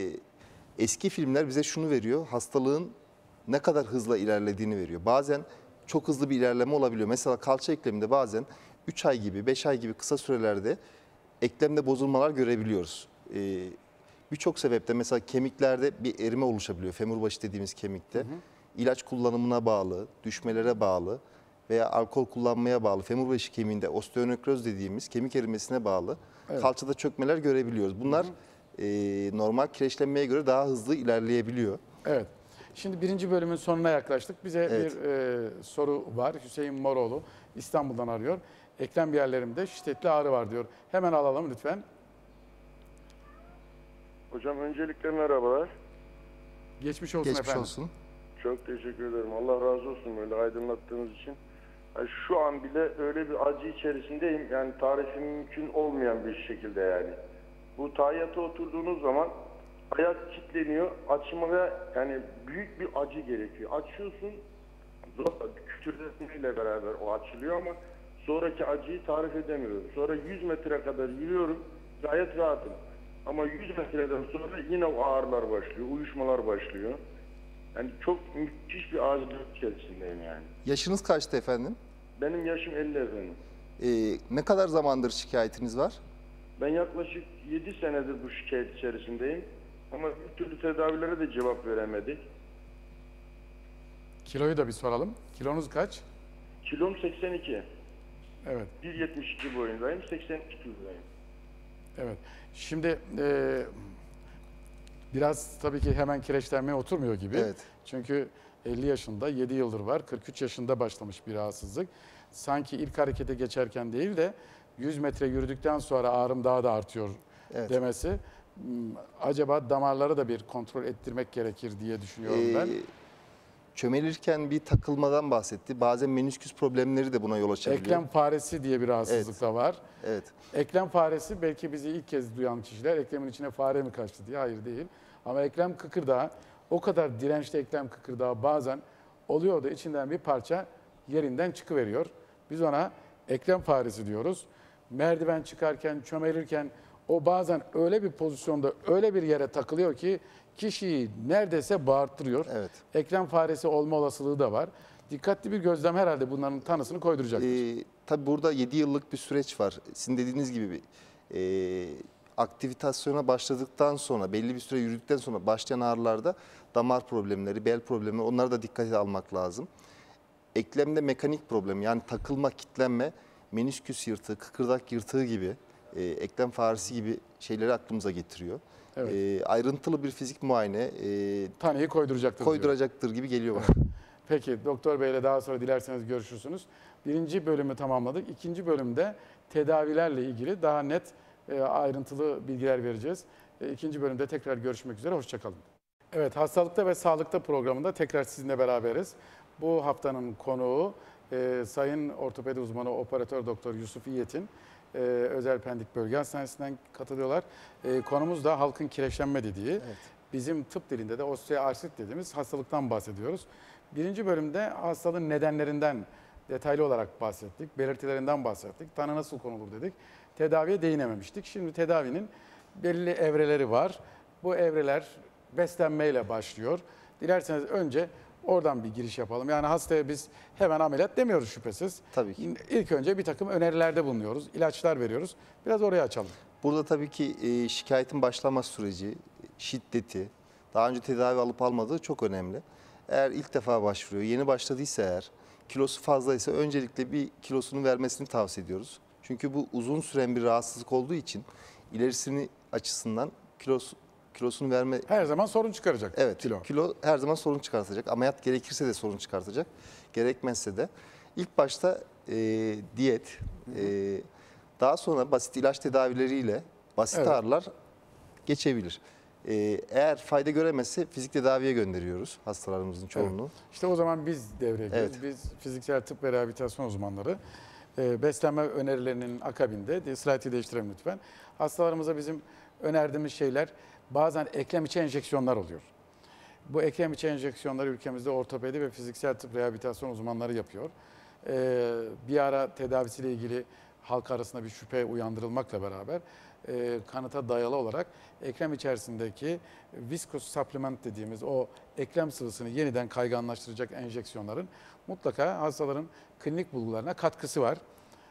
eski filmler bize şunu veriyor, hastalığın ne kadar hızla ilerlediğini veriyor. Bazen çok hızlı bir ilerleme olabiliyor. Mesela kalça ekleminde bazen üç ay gibi, beş ay gibi kısa sürelerde eklemde bozulmalar görebiliyoruz. E, Birçok sebepte mesela kemiklerde bir erime oluşabiliyor, femur başı dediğimiz kemikte. Hı hı. İlaç kullanımına bağlı, düşmelere bağlı veya alkol kullanmaya bağlı, femur başı kemiğinde osteonekroz dediğimiz kemik erimesine bağlı Evet. kalçada çökmeler görebiliyoruz. Bunlar e, normal kireçlenmeye göre daha hızlı ilerleyebiliyor. Evet. Şimdi birinci bölümün sonuna yaklaştık. Bize Evet. bir e, soru var. Hüseyin Moroğlu İstanbul'dan arıyor. Eklem yerlerimde şiddetli ağrı var diyor. Hemen alalım lütfen. Hocam öncelikle merhabalar. Geçmiş olsun Geçmiş efendim. olsun. Çok teşekkür ederim. Allah razı olsun böyle aydınlattığınız için. Yani şu an bile öyle bir acı içerisindeyim. Yani tarifi mümkün olmayan bir şekilde yani. Bu tahiyyata oturduğunuz zaman ayak kilitleniyor. Açmaya yani büyük bir acı gerekiyor. Açıyorsun zor kütürletmeyle beraber o açılıyor ama sonraki acıyı tarif edemiyorum. Sonra yüz metre kadar yürüyorum. Gayet rahatım. Ama yüz metreden sonra yine o ağrılar başlıyor, uyuşmalar başlıyor. Yani çok müthiş bir ağrılık içerisindeyim yani. Yaşınız kaçtı efendim? Benim yaşım elli efendim. E, ne kadar zamandır şikayetiniz var? Ben yaklaşık yedi senedir bu şikayet içerisindeyim. Ama bir türlü tedavilere de cevap veremedik. Kiloyu da bir soralım. Kilonuz kaç? Kilom seksen iki. Evet. bir yetmiş iki boyundayım, seksen iki kilodayım. Evet. Şimdi e, biraz tabii ki hemen kireçlenmeye oturmuyor gibi. Evet. Çünkü elli yaşında, yedi yıldır var. kırk üç yaşında başlamış bir rahatsızlık. sanki ilk harekete geçerken değil de yüz metre yürüdükten sonra ağrım daha da artıyor Evet. demesi. Hmm, acaba damarları da bir kontrol ettirmek gerekir diye düşünüyorum ben. Ee, Çömelirken bir takılmadan bahsetti. Bazen menisküs problemleri de buna yol açabiliyor. Eklem faresi diye bir rahatsızlık Evet. da var. Evet. Eklem faresi belki bizi ilk kez duyan kişiler eklemin içine fare mi kaçtı diye, hayır değil. Ama eklem kıkırdağı, o kadar dirençli eklem kıkırdağı bazen oluyor da içinden bir parça yerinden çıkıveriyor. Biz ona eklem faresi diyoruz. Merdiven çıkarken, çömelirken o bazen öyle bir pozisyonda öyle bir yere takılıyor ki kişiyi neredeyse bağırttırıyor. Evet. Eklem faresi olma olasılığı da var. Dikkatli bir gözlem herhalde bunların tanısını koyduracaktır. Ee, tabii burada yedi yıllık bir süreç var. Sizin dediğiniz gibi bir e, aktivitasyona başladıktan sonra, belli bir süre yürüdükten sonra başlayan ağrılarda damar problemleri, bel problemleri, onları da dikkate almak lazım. Eklemde mekanik problem, yani takılma, kitlenme, menisküs yırtığı, kıkırdak yırtığı gibi, e, eklem faresi gibi şeyleri aklımıza getiriyor. Evet. E, ayrıntılı bir fizik muayene e, Tanıyı koyduracaktır diyor. koyduracaktır gibi geliyor bana. Peki Doktor Bey'le daha sonra dilerseniz görüşürsünüz. Birinci bölümü tamamladık. İkinci bölümde tedavilerle ilgili daha net e, ayrıntılı bilgiler vereceğiz. E, ikinci bölümde tekrar görüşmek üzere. Hoşçakalın. Evet, Hastalıkta ve Sağlıkta programında tekrar sizinle beraberiz. Bu haftanın konuğu e, Sayın Ortopedi Uzmanı Operatör Doktor Yusuf İyet'in e, Özel Pendik Bölge Hastanesi'nden katılıyorlar. E, konumuz da halkın kireçlenme dediği. Evet. Bizim tıp dilinde de osteoartrit dediğimiz hastalıktan bahsediyoruz. Birinci bölümde hastalığın nedenlerinden detaylı olarak bahsettik, belirtilerinden bahsettik, tanı nasıl konulur dedik, tedaviye değinememiştik. Şimdi tedavinin belli evreleri var. Bu evreler beslenmeyle başlıyor. Dilerseniz önce oradan bir giriş yapalım. Yani hastaya biz hemen ameliyat demiyoruz şüphesiz. Tabii ki. İlk önce bir takım önerilerde bulunuyoruz, ilaçlar veriyoruz. Biraz oraya açalım. Burada tabii ki e, şikayetin başlama süreci, şiddeti, daha önce tedavi alıp almadığı çok önemli. Eğer ilk defa başvuruyor, yeni başladıysa eğer, kilosu fazlaysa öncelikle bir kilosunu vermesini tavsiye ediyoruz. Çünkü bu uzun süren bir rahatsızlık olduğu için ilerisini açısından kilos, kilosunu verme... Her zaman sorun çıkaracak Evet, kilo. kilo her zaman sorun çıkartacak. Ameliyat gerekirse de sorun çıkartacak, gerekmezse de. İlk başta e, diyet, e, daha sonra basit ilaç tedavileriyle basit Evet. ağrılar geçebilir. Ee, eğer fayda göremezse fizik tedaviye gönderiyoruz hastalarımızın çoğunluğu. İşte o zaman biz devreye giriyoruz. Evet. Biz fiziksel tıp ve rehabilitasyon uzmanları e, beslenme önerilerinin akabinde, slaytı değiştirelim lütfen. Hastalarımıza bizim önerdiğimiz şeyler bazen eklem içi enjeksiyonlar oluyor. Bu eklem içi enjeksiyonları ülkemizde ortopedi ve fiziksel tıp rehabilitasyon uzmanları yapıyor. E, bir ara tedavisiyle ilgili halk arasında bir şüphe uyandırılmakla beraber e, kanıta dayalı olarak eklem içerisindeki viscous supplement dediğimiz o eklem sıvısını yeniden kayganlaştıracak enjeksiyonların mutlaka hastaların klinik bulgularına katkısı var.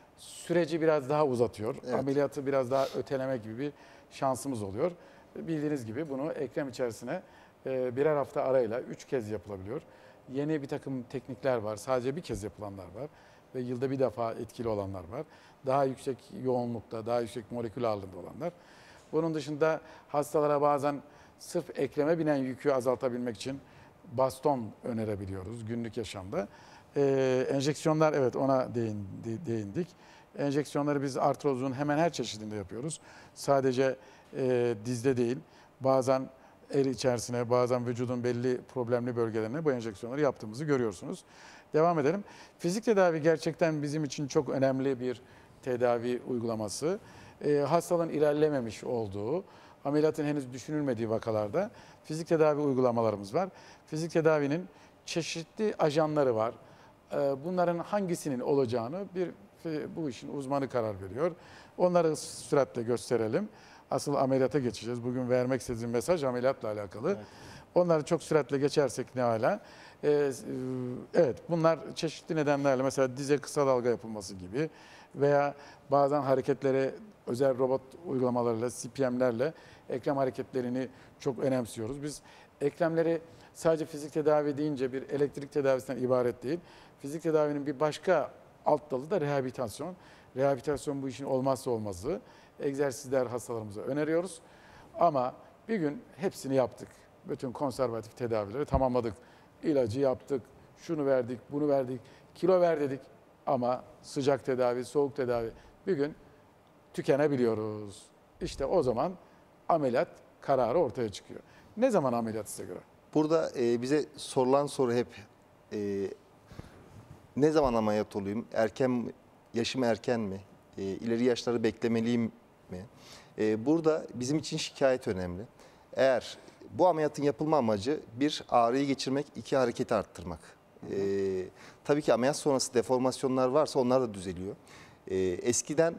Süreci biraz daha uzatıyor. Evet. Ameliyatı biraz daha öteleme gibi bir şansımız oluyor. Bildiğiniz gibi bunu eklem içerisine e, birer hafta arayla üç kez yapılabiliyor. Yeni bir takım teknikler var. Sadece bir kez yapılanlar var. Ve yılda bir defa etkili olanlar var. Daha yüksek yoğunlukta, daha yüksek molekül ağırlığında olanlar. Bunun dışında hastalara bazen sırf ekleme binen yükü azaltabilmek için baston önerebiliyoruz günlük yaşamda. Ee, enjeksiyonlar, evet, ona değin, değindik. Enjeksiyonları biz artrozun hemen her çeşidinde yapıyoruz. Sadece e, dizde değil, bazen el içerisine, bazen vücudun belli problemli bölgelerine bu enjeksiyonları yaptığımızı görüyorsunuz. Devam edelim. Fizik tedavi gerçekten bizim için çok önemli bir tedavi uygulaması. E, hastalığın ilerlememiş olduğu, ameliyatın henüz düşünülmediği vakalarda fizik tedavi uygulamalarımız var. Fizik tedavinin çeşitli ajanları var. E, bunların hangisinin olacağını bir bu işin uzmanı karar veriyor. Onları süratle gösterelim. Asıl ameliyata geçeceğiz. Bugün vermek istediğim mesaj ameliyatla alakalı. Evet. Onları çok süratle geçersek ne hala. Ee, evet, bunlar çeşitli nedenlerle, mesela dize kısa dalga yapılması gibi veya bazen hareketlere özel robot uygulamalarıyla, C P M'lerle eklem hareketlerini çok önemsiyoruz. Biz eklemleri sadece fizik tedavi deyince bir elektrik tedavisinden ibaret değil. Fizik tedavinin bir başka alt dalı da rehabilitasyon. Rehabilitasyon bu işin olmazsa olmazı. Egzersizler hastalarımıza öneriyoruz. Ama bir gün hepsini yaptık. Bütün konservatif tedavileri tamamladık. İlacı yaptık, şunu verdik, bunu verdik, kilo ver dedik. Ama sıcak tedavi, soğuk tedavi bir gün tükenebiliyoruz. İşte o zaman ameliyat kararı ortaya çıkıyor. Ne zaman ameliyat size göre? Burada e, bize sorulan soru hep e, ne zaman ameliyat olayım? Erken mi? Yaşım erken mi? E, ileri yaşları beklemeliyim mi? E, burada bizim için şikayet önemli. Eğer bu ameliyatın yapılma amacı bir ağrıyı geçirmek, iki hareketi arttırmak. E, tabii ki ameliyat sonrası deformasyonlar varsa onlar da düzeliyor. E, eskiden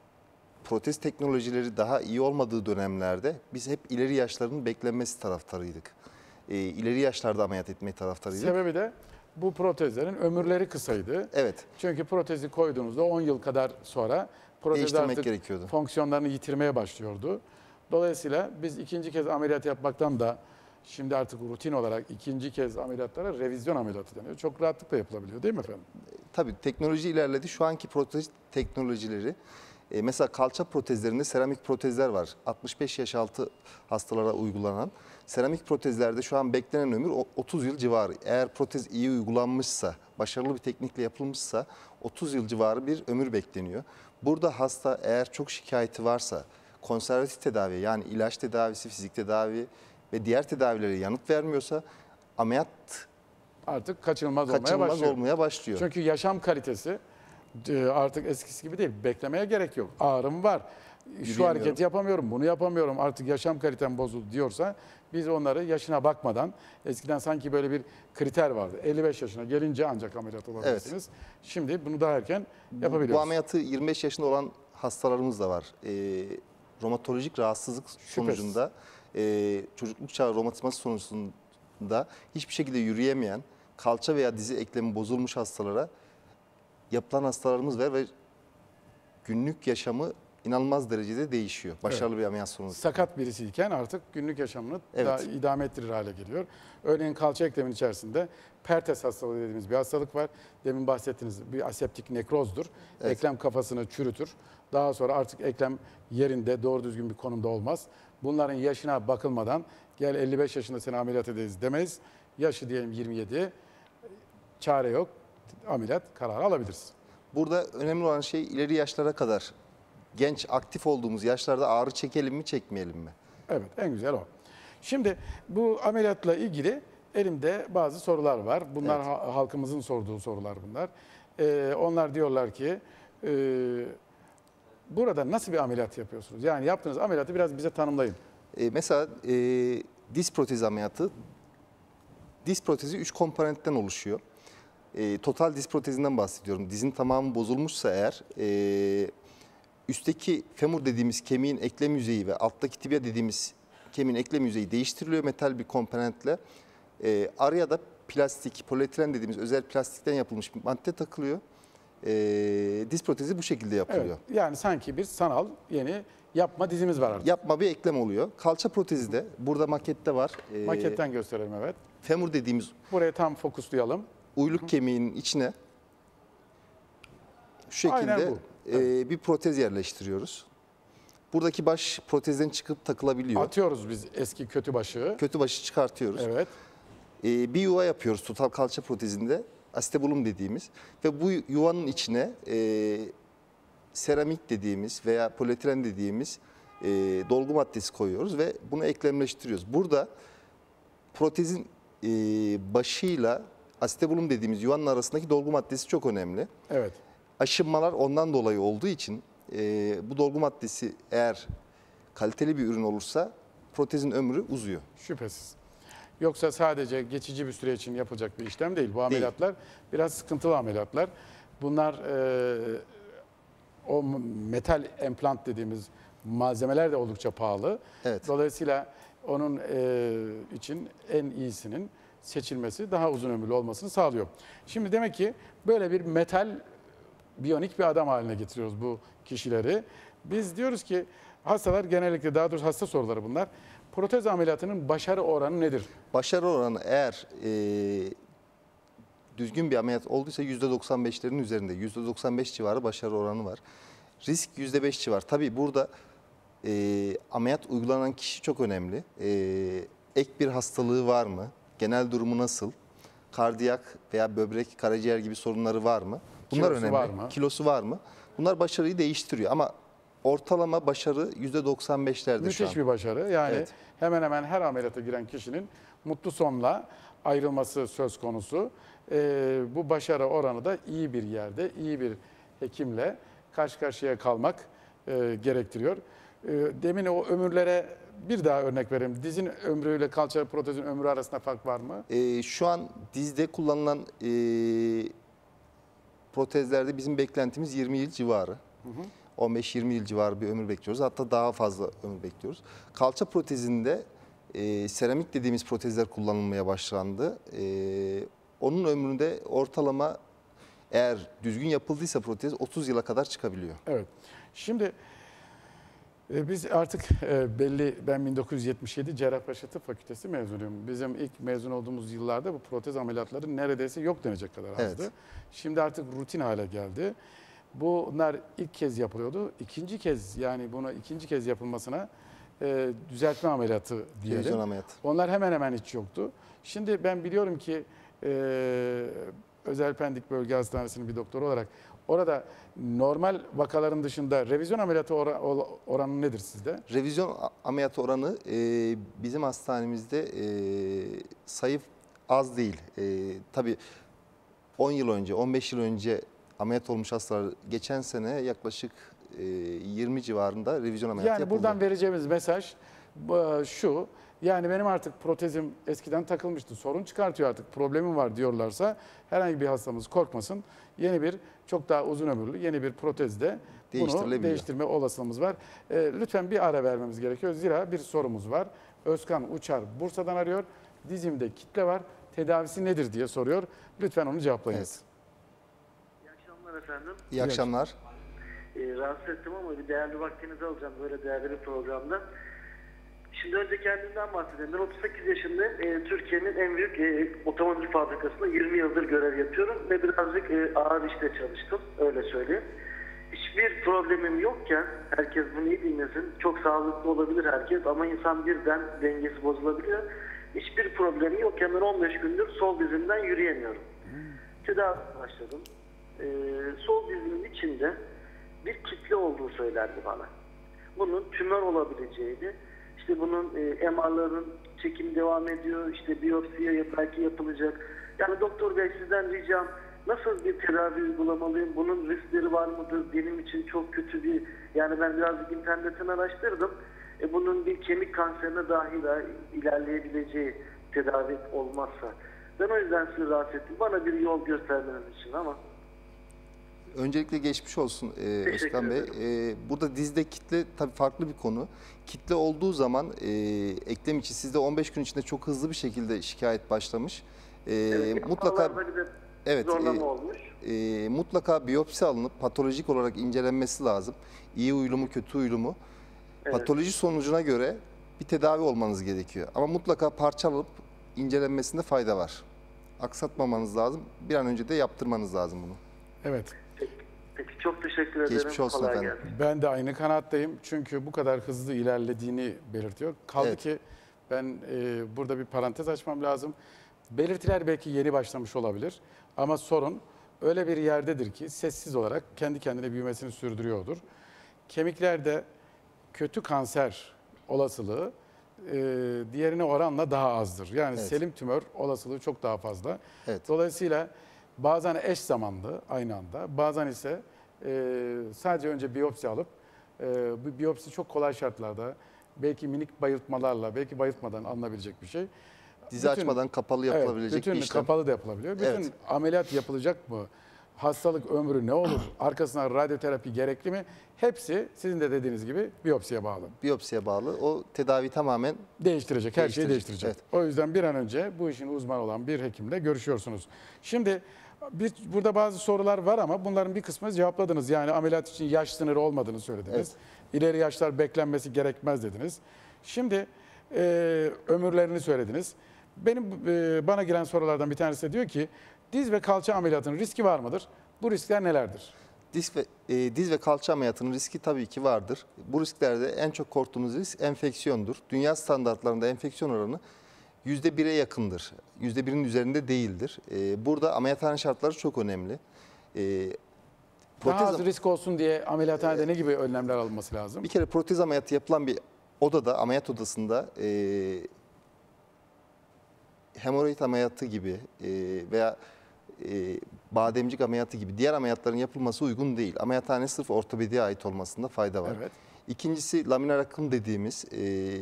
protez teknolojileri daha iyi olmadığı dönemlerde biz hep ileri yaşların beklenmesi taraftarıydık. E, ileri yaşlarda ameliyat etme taraftarıydık. Sebebi de bu protezlerin ömürleri kısaydı. Evet. Çünkü protezi koyduğunuzda on yıl kadar sonra protez Değiştirmek artık gerekiyordu. fonksiyonlarını yitirmeye başlıyordu. Dolayısıyla biz ikinci kez ameliyat yapmaktan da şimdi artık rutin olarak ikinci kez ameliyatlara revizyon ameliyatı deniyor. Çok rahatlıkla yapılabiliyor değil mi efendim? Tabii teknoloji ilerledi. Şu anki protez teknolojileri, e, mesela kalça protezlerinde seramik protezler var. altmış beş yaş altı hastalara uygulanan. Seramik protezlerde şu an beklenen ömür o- otuz yıl civarı. Eğer protez iyi uygulanmışsa, başarılı bir teknikle yapılmışsa otuz yıl civarı bir ömür bekleniyor. Burada hasta eğer çok şikayeti varsa konservatif tedavi, yani ilaç tedavisi, fizik tedavi ve diğer tedavilere yanıt vermiyorsa ameliyat Artık kaçınılmaz, olmaya kaçınılmaz başlıyor. olmaya başlıyor. Çünkü yaşam kalitesi e, artık eskisi gibi değil. Beklemeye gerek yok. Ağrım var. Şu Yürüyemiyorum. hareketi yapamıyorum, bunu yapamıyorum. Artık yaşam kalitem bozuldu diyorsa biz onları yaşına bakmadan, eskiden sanki böyle bir kriter vardı. elli beş yaşına gelince ancak ameliyat olabilirsiniz. Şimdi bunu daha erken yapabiliyoruz. Bu ameliyatı yirmi beş yaşında olan hastalarımız da var. E, romatolojik rahatsızlık sonucunda, e, çocukluk çağı romatizması sonucunda hiçbir şekilde yürüyemeyen, kalça veya dizi eklemi bozulmuş hastalara yapılan hastalarımız var ve günlük yaşamı inanılmaz derecede değişiyor. Başarılı bir ameliyat sonucu. Sakat birisiyken artık günlük yaşamını Evet. daha idame ettirir hale geliyor. Örneğin kalça eklemin içerisinde pertes hastalığı dediğimiz bir hastalık var. Demin bahsettiğiniz bir aseptik nekrozdur. Evet. Eklem kafasını çürütür. Daha sonra artık eklem yerinde doğru düzgün bir konumda olmaz. Bunların yaşına bakılmadan gel elli beş yaşında seni ameliyat ederiz demeyiz. Yaşı diyelim yirmi yedi, çare yok, ameliyat kararı alabiliriz. Burada önemli olan şey ileri yaşlara kadar genç, aktif olduğumuz yaşlarda ağrı çekelim mi, çekmeyelim mi? Evet, en güzel o. Şimdi bu ameliyatla ilgili elimde bazı sorular var. Bunlar Evet. ha- halkımızın sorduğu sorular bunlar. Ee, onlar diyorlar ki, e, burada nasıl bir ameliyat yapıyorsunuz? Yani yaptığınız ameliyatı biraz bize tanımlayın. E, mesela e, diz protezi ameliyatı, diz protezi üç komponentten oluşuyor. E, total diz protezinden bahsediyorum. Dizin tamamı bozulmuşsa eğer, e, üstteki femur dediğimiz kemiğin eklem yüzeyi ve alttaki tibia dediğimiz kemiğin eklem yüzeyi değiştiriliyor metal bir komponentle. E, araya da plastik, polietilen dediğimiz özel plastikten yapılmış bir madde takılıyor. E, diz protezi bu şekilde yapılıyor. Evet, yani sanki bir sanal yeni yapma dizimiz var artık. Yapma bir eklem oluyor. Kalça protezi de burada makette var. E, Maketten gösterelim, evet. Femur dediğimiz Buraya tam fokuslayalım. uyluk kemiğinin içine şu Aynen şekilde bu. e, bir protez yerleştiriyoruz. Buradaki baş protezden çıkıp takılabiliyor. Atıyoruz biz eski kötü başı. Kötü başı çıkartıyoruz. Evet. E, bir yuva yapıyoruz total kalça protezinde. Asitebulum dediğimiz. Ve bu yuvanın içine e, seramik dediğimiz veya polietilen dediğimiz e, dolgu maddesi koyuyoruz ve bunu eklemleştiriyoruz. Burada protezin e, başıyla asitebulum dediğimiz yuvanın arasındaki dolgu maddesi çok önemli. Evet. Aşınmalar ondan dolayı olduğu için e, bu dolgu maddesi eğer kaliteli bir ürün olursa protezin ömrü uzuyor. Şüphesiz. Yoksa sadece geçici bir süre için yapılacak bir işlem değil. Bu ameliyatlar biraz sıkıntılı ameliyatlar. Bunlar e, o metal implant dediğimiz malzemeler de oldukça pahalı. Evet. Dolayısıyla onun e, için en iyisinin seçilmesi daha uzun ömürlü olmasını sağlıyor. Şimdi demek ki böyle bir metal biyonik bir adam haline getiriyoruz bu kişileri. Biz diyoruz ki hastalar genellikle, daha doğrusu hasta soruları bunlar. Protez ameliyatının başarı oranı nedir? Başarı oranı eğer e, düzgün bir ameliyat olduysa yüzde doksan beşlerin üzerinde. yüzde doksan beş civarı başarı oranı var. Risk yüzde beş civarı. Tabii burada e, ameliyat uygulanan kişi çok önemli. E, ek bir hastalığı var mı? Genel durumu nasıl? Kardiyak veya böbrek, karaciğer gibi sorunları var mı? Bunlar Kilosu önemli. var mı? Kilosu var mı? Bunlar başarıyı değiştiriyor ama ortalama başarı yüzde doksan beşlerde şu an. Müthiş bir başarı. Yani Evet. hemen hemen her ameliyata giren kişinin mutlu sonla ayrılması söz konusu. Ee, bu başarı oranı da iyi bir yerde, iyi bir hekimle karşı karşıya kalmak e, gerektiriyor. E, demin o ömürlere bir daha örnek vereyim. Dizin ömrüyle kalça protezin ömrü arasında fark var mı? Ee, şu an dizde kullanılan e, protezlerde bizim beklentimiz yirmi yıl civarı. on beş yirmi yıl civarı bir ömür bekliyoruz. Hatta daha fazla ömür bekliyoruz. Kalça protezinde e, seramik dediğimiz protezler kullanılmaya başlandı. E, onun ömründe ortalama eğer düzgün yapıldıysa protez otuz yıla kadar çıkabiliyor. Evet. Şimdi e, biz artık e, belli, ben bin dokuz yüz yetmiş yedi Cerrahpaşa Tıp Fakültesi mezunuyum. Bizim ilk mezun olduğumuz yıllarda bu protez ameliyatları neredeyse yok denecek kadar azdı. Evet. Şimdi artık rutin hale geldi. Bunlar ilk kez yapılıyordu. İkinci kez, yani buna ikinci kez yapılmasına e, düzeltme ameliyatı diyelim. Televizyon ameliyatı. Onlar hemen hemen hiç yoktu. Şimdi ben biliyorum ki e, Özel Pendik Bölge Hastanesi'nin bir doktoru olarak orada normal vakaların dışında revizyon ameliyatı ora- oranı nedir sizde? Revizyon a- ameliyatı oranı e, bizim hastanemizde e, sayı az değil. E, tabii on yıl önce, on beş yıl önce ameliyat olmuş hastalar geçen sene yaklaşık e, yirmi civarında revizyon ameliyatı Yani yapıldı. buradan vereceğimiz mesaj e, şu. Yani benim artık protezim eskiden takılmıştı. Sorun çıkartıyor artık. Problemim var diyorlarsa herhangi bir hastamız korkmasın. Yeni bir çok daha uzun ömürlü yeni bir protezde bunu Değiştirilebiliyor. değiştirme olasılığımız var. E, lütfen bir ara vermemiz gerekiyor. Zira bir sorumuz var. Özkan Uçar Bursa'dan arıyor. Dizimde kitle var. Tedavisi nedir diye soruyor. Lütfen onu cevaplayınız. İyi akşamlar efendim. İyi akşamlar. Ee, rahatsız ettim ama bir değerli vaktinizi alacağım böyle değerli bir programda. Şimdi önce kendimden bahsedeyim. Ben otuz sekiz yaşındayım. Ee, Türkiye'nin en büyük e, otomobil fabrikasında yirmi yıldır görev yapıyorum ve birazcık e, ağır işte çalıştım. Öyle söyleyeyim. Hiçbir problemim yokken, herkes bunu iyi dinlesin. Çok sağlıklı olabilir herkes ama insan birden dengesi bozulabiliyor. Hiçbir problemi yokken ben on beş gündür sol dizimden yürüyemiyorum. Tedavi başladım. Ee, sol dizimin içinde bir kitle olduğu söylendi bana. Bunun tümör olabileceğini, işte bunun e, M R'ların çekim devam ediyor, işte biyopsiye yap- belki yapılacak. Yani doktor bey sizden ricam nasıl bir tedavi uygulamalıyım, bunun riskleri var mıdır, benim için çok kötü bir, yani ben birazcık internetten araştırdım. E, bunun bir kemik kanserine dahi da ilerleyebileceği tedavi olmazsa. Ben o yüzden sizi rahatsız ettim. Bana bir yol göstermeniz için ama. Öncelikle geçmiş olsun e, Özkan Bey. ederim. E, burada dizde kitle tabii farklı bir konu. Kitle olduğu zaman e, eklem içi sizde on beş gün içinde çok hızlı bir şekilde şikayet başlamış. E, Evet, mutlaka havalarda bir de evet zorlama e, olmuş. e, mutlaka biyopsi alınıp patolojik olarak incelenmesi lazım. İyi uyulumu, kötü uyulumu. Evet. Patoloji sonucuna göre bir tedavi olmanız gerekiyor. Ama mutlaka parça alıp incelenmesinde fayda var. Aksatmamanız lazım. Bir an önce de yaptırmanız lazım bunu. Evet. Peki, peki, çok teşekkür ederim. Geçmiş olsun Kolay efendim. gelsin. Ben de aynı kanaattayım. Çünkü bu kadar hızlı ilerlediğini belirtiyor. Kaldı Evet. ki ben e, burada bir parantez açmam lazım. Belirtiler belki yeni başlamış olabilir. Ama sorun öyle bir yerdedir ki sessiz olarak kendi kendine büyümesini sürdürüyordur. Kemiklerde kötü kanser olasılığı e, diğerine oranla daha azdır. Yani Evet. selim tümör olasılığı çok daha fazla. Evet. Dolayısıyla bazen eş zamanlı aynı anda, bazen ise e, sadece önce biyopsi alıp e, bu biyopsi çok kolay şartlarda belki minik bayıltmalarla, belki bayıltmadan alınabilecek bir şey. Dizi Bütün- açmadan kapalı Evet, yapılabilecek bütün bir işlem. kapalı da yapılabiliyor. Bütün Evet. ameliyat yapılacak mı? Hastalık ömrü ne olur? Arkasından radyoterapi gerekli mi? Hepsi sizin de dediğiniz gibi biyopsiye bağlı. Biyopsiye bağlı. O tedavi tamamen Değiştirecek, her şeyi Değiştirecek, değiştirecek. O yüzden bir an önce bu işin uzmanı olan bir hekimle görüşüyorsunuz. Şimdi bir, burada bazı sorular var ama bunların bir kısmını cevapladınız. Yani ameliyat için yaş sınırı olmadığını söylediniz. İleri yaşlar beklenmesi gerekmez dediniz. Şimdi e, ömürlerini söylediniz. Benim e, bana gelen sorulardan bir tanesi de diyor ki diz ve kalça ameliyatının riski var mıdır? Bu riskler nelerdir? diz ve, e, diz ve kalça ameliyatının riski tabii ki vardır. Bu risklerde en çok korktuğumuz risk enfeksiyondur. Dünya standartlarında enfeksiyon oranı yüzde bire yakındır. yüzde birin üzerinde değildir. E, burada ameliyathane şartları çok önemli. E, Daha protez, az risk olsun diye ameliyathanede ne gibi önlemler alınması lazım? bir kere protez ameliyatı yapılan bir odada, ameliyat odasında e, hemoroid ameliyatı gibi e, veya e, bademcik ameliyatı gibi diğer ameliyatların yapılması uygun değil. Ameliyathane sırf ortopediye ait olmasında fayda var. Evet. İkincisi laminar akım dediğimiz e,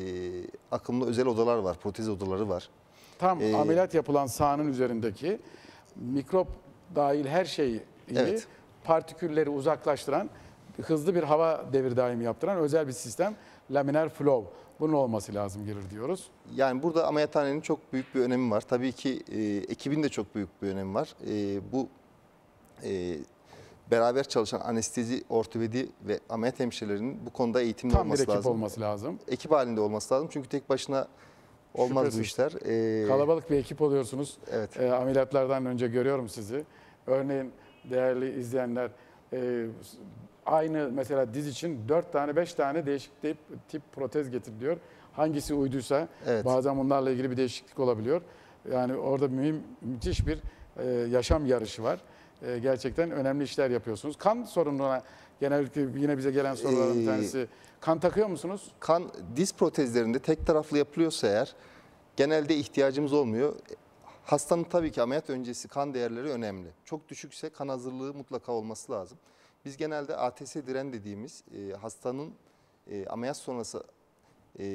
akımlı özel odalar var, protez odaları var. Tam Ee, ameliyat yapılan sahanın üzerindeki mikrop dahil her şeyi iyi, Evet. partikülleri uzaklaştıran, hızlı bir hava devir daimi yaptıran özel bir sistem laminar flow. Bunun olması lazım gelir diyoruz. Yani burada ameliyathanenin çok büyük bir önemi var. Tabii ki e, ekibin de çok büyük bir önemi var. E, bu e, beraber çalışan anestezi, ortopedi ve ameliyat hemşirelerinin bu konuda eğitimli Tam bir olması ekip lazım. olması lazım. Ekip halinde olması lazım çünkü tek başına olmaz bu Şüphesiz. işler. E, Kalabalık bir ekip oluyorsunuz. Evet. E, ameliyatlardan önce görüyorum sizi. Örneğin değerli izleyenler, e, aynı mesela diz için dört tane beş tane değişik tip, tip protez getiriliyor. Hangisi uyduysa Evet. bazen bunlarla ilgili bir değişiklik olabiliyor. Yani orada mühim, müthiş bir e, yaşam yarışı var. E, gerçekten önemli işler yapıyorsunuz. Kan sorununa genellikle yine bize gelen sorulardan bir Ee, tanesi. Kan takıyor musunuz? Kan diz protezlerinde tek taraflı yapılıyorsa eğer genelde ihtiyacımız olmuyor. Hastanın tabii ki ameliyat öncesi kan değerleri önemli. Çok düşükse kan hazırlığı mutlaka olması lazım. Biz genelde A T S diren dediğimiz e, hastanın e, ameliyat sonrası e,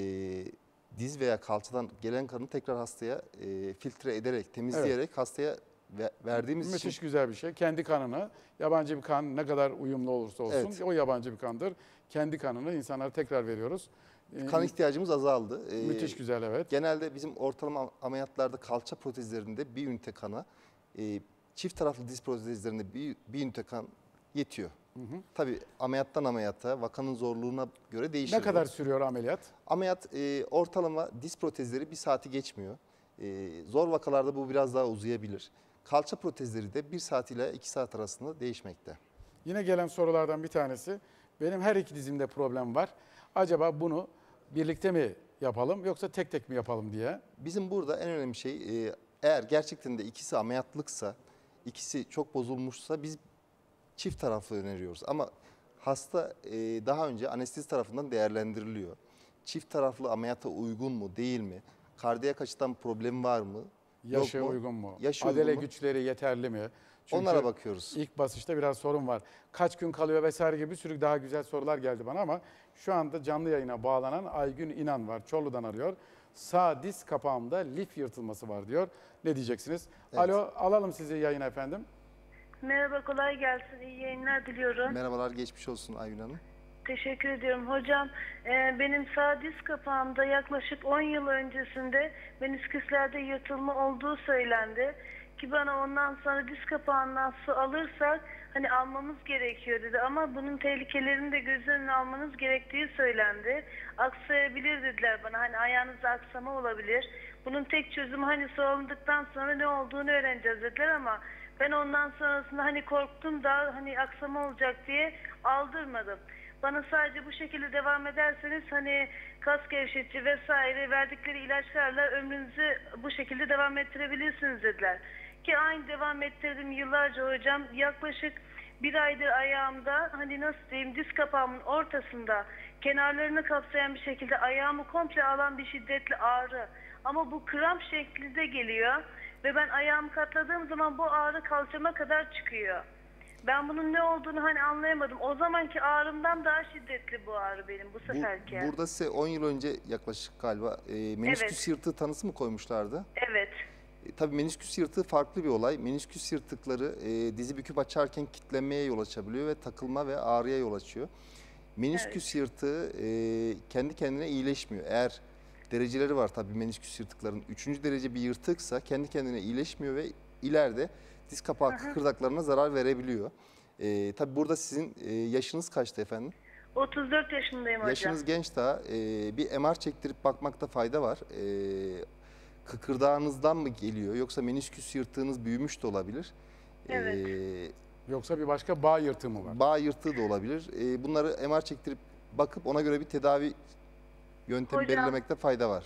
diz veya kalçadan gelen kanı tekrar hastaya e, filtre ederek, temizleyerek hastaya ve, verdiğimiz Müthiş için güzel bir şey. Kendi kanını, yabancı bir kan ne kadar uyumlu olursa olsun, Evet. o yabancı bir kandır. Kendi kanını insanlara tekrar veriyoruz. Ee, kan ihtiyacımız azaldı. E, Müthiş güzel, evet. Genelde bizim ortalama ameliyatlarda kalça protezlerinde bir ünite kana, e, çift taraflı diz protezlerinde bir, bir ünite kan yetiyor. Hı hı. Tabii ameliyattan ameliyata, vakanın zorluğuna göre değişir. Ne kadar sürüyor ameliyat? Ameliyat e, ortalama diz protezleri bir saati geçmiyor. E, zor vakalarda bu biraz daha uzayabilir. Kalça protezleri de bir saat ile iki saat arasında değişmekte. Yine gelen sorulardan bir tanesi, benim her iki dizimde problem var. Acaba bunu birlikte mi yapalım yoksa tek tek mi yapalım diye. Bizim burada en önemli şey e, eğer gerçekten de ikisi ameliyatlıksa, ikisi çok bozulmuşsa biz çift taraflı öneriyoruz. Ama hasta e, daha önce anestezi tarafından değerlendiriliyor. Çift taraflı ameliyata uygun mu değil mi? Kardiyak açıdan problem var mı? Yaşı yok mu? uygun mu? Yaşı Adele uygun mu? güçleri yeterli mi? Çünkü Onlara bakıyoruz. İlk basışta biraz sorun var. Kaç gün kalıyor vesaire gibi bir sürü daha güzel sorular geldi bana ama şu anda canlı yayına bağlanan Aygün İnan var. Çorlu'dan arıyor. Sağ diz kapağımda lif yırtılması var diyor. Ne diyeceksiniz? Evet. Alo, alalım sizi yayına efendim. Merhaba, kolay gelsin. İyi yayınlar diliyorum. Merhabalar, geçmiş olsun Aygün Hanım. Teşekkür ediyorum. Hocam, e, benim sağ diz kapağımda yaklaşık on yıl öncesinde menisküslerde yırtılma olduğu söylendi. Ki bana ondan sonra diz kapağından su alırsak hani almamız gerekiyor dedi. Ama bunun tehlikelerini de göz önüne almanız gerektiği söylendi. Aksayabilir dediler bana. Hani ayağınızda aksama olabilir. Bunun tek çözümü hani su alındıktan sonra ne olduğunu öğreneceğiz dediler ama ben ondan sonrasında hani korktum da hani aksama olacak diye aldırmadım. Bana sadece bu şekilde devam ederseniz hani kas gevşetici vesaire verdikleri ilaçlarla ömrünüzü bu şekilde devam ettirebilirsiniz dediler. Ki aynı devam ettirdim yıllarca hocam. Yaklaşık bir aydır ayağımda hani nasıl diyeyim diz kapağımın ortasında kenarlarını kapsayan bir şekilde ayağımı komple alan bir şiddetli ağrı. Ama bu kramp şeklinde geliyor ve ben ayağımı katladığım zaman bu ağrı kalçama kadar çıkıyor. Ben bunun ne olduğunu hani anlayamadım. O zamanki ağrımdan daha şiddetli bu ağrı benim bu Bu, seferki. burada size on yıl önce yaklaşık galiba e, menisküs Evet. yırtığı tanısı mı koymuşlardı? Evet. E, tabii menisküs yırtığı farklı bir olay. Menisküs yırtıkları e, dizi büküp açarken kitlenmeye yol açabiliyor ve takılma ve ağrıya yol açıyor. Menisküs yırtığı e, kendi kendine iyileşmiyor. Eğer dereceleri var tabii menisküs yırtıkların. Üçüncü derece bir yırtıksa kendi kendine iyileşmiyor ve ileride diz kapağı kıkırdaklarına zarar verebiliyor. E, tabii burada sizin e, yaşınız kaçtı efendim? otuz dört yaşındayım hocam. Yaşınız genç daha. E, bir M R çektirip bakmakta fayda var. E, kıkırdağınızdan mı geliyor yoksa menisküs yırtığınız büyümüş de olabilir. Evet. E, Yoksa bir başka bağ yırtığı mı var? bağ yırtığı da olabilir. E, bunları M R çektirip bakıp ona göre bir tedavi yöntemi Hocam, belirlemekte fayda var. Ee,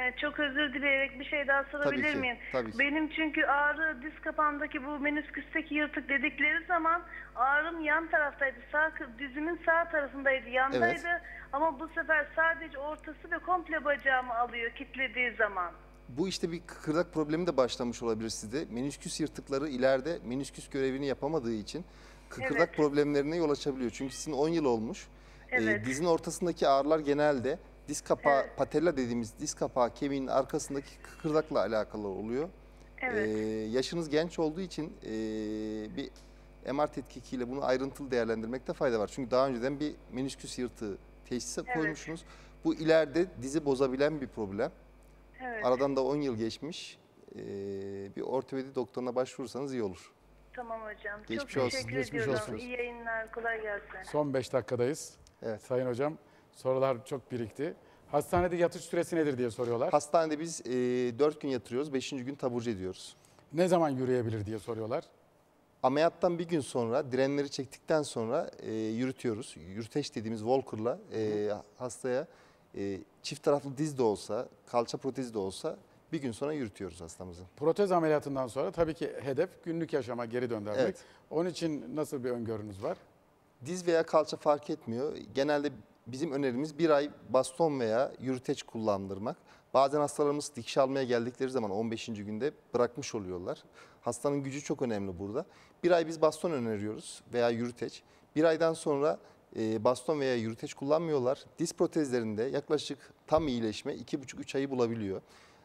e, çok özür dileyerek bir şey daha sorabilir ki, miyim? tabii ki. Benim çünkü ağrı diz kapağımdaki bu menisküsteki yırtık dedikleri zaman ağrım yan taraftaydı. Sağ, dizimin sağ tarafındaydı, yandaydı. Evet. Ama bu sefer sadece ortası ve komple bacağımı alıyor kilitlediği zaman. Bu işte bir kıkırdak problemi de başlamış olabilir sizde. Menisküs yırtıkları ileride menisküs görevini yapamadığı için kıkırdak Evet. problemlerine yol açabiliyor. Çünkü sizin on yıl olmuş. Evet. Ee, dizin ortasındaki ağrılar genelde diz kapağı, Evet. patella dediğimiz diz kapağı kemiğinin arkasındaki kıkırdakla alakalı oluyor. Evet. Ee, yaşınız genç olduğu için ee, bir M R tetkikiyle bunu ayrıntılı değerlendirmekte fayda var. Çünkü daha önceden bir menisküs yırtığı teşhisi Evet. koymuşsunuz. Bu ileride dizi bozabilen bir problem. Evet. Aradan da on yıl geçmiş. Ee, bir ortopedi doktoruna başvurursanız iyi olur. Tamam hocam. Geçmiş çok olsun. teşekkür Geçmiş ediyorum. olsun. İyi yayınlar. Kolay gelsin. Son beş dakikadayız. Evet. Sayın hocam, sorular çok birikti. Hastanede yatış süresi nedir diye soruyorlar. Hastanede biz e, dört gün yatırıyoruz, beşinci gün taburcu ediyoruz. Ne zaman yürüyebilir diye soruyorlar. Ameliyattan bir gün sonra direnleri çektikten sonra e, yürütüyoruz. Yürüteç dediğimiz walker'la e, hastaya e, çift taraflı diz de olsa, kalça protezi de olsa bir gün sonra yürütüyoruz hastamızı. Protez ameliyatından sonra tabii ki hedef günlük yaşama geri döndürmek. Evet. Onun için nasıl bir öngörünüz var? Diz veya kalça fark etmiyor. Genelde bizim önerimiz bir ay baston veya yürüteç kullandırmak. Bazen hastalarımız dikiş almaya geldikleri zaman on beşinci günde bırakmış oluyorlar. Hastanın gücü çok önemli burada. Bir ay biz baston öneriyoruz veya yürüteç. Bir aydan sonra e, baston veya yürüteç kullanmıyorlar. Diz protezlerinde yaklaşık tam iyileşme iki buçuk üç ayı bulabiliyor.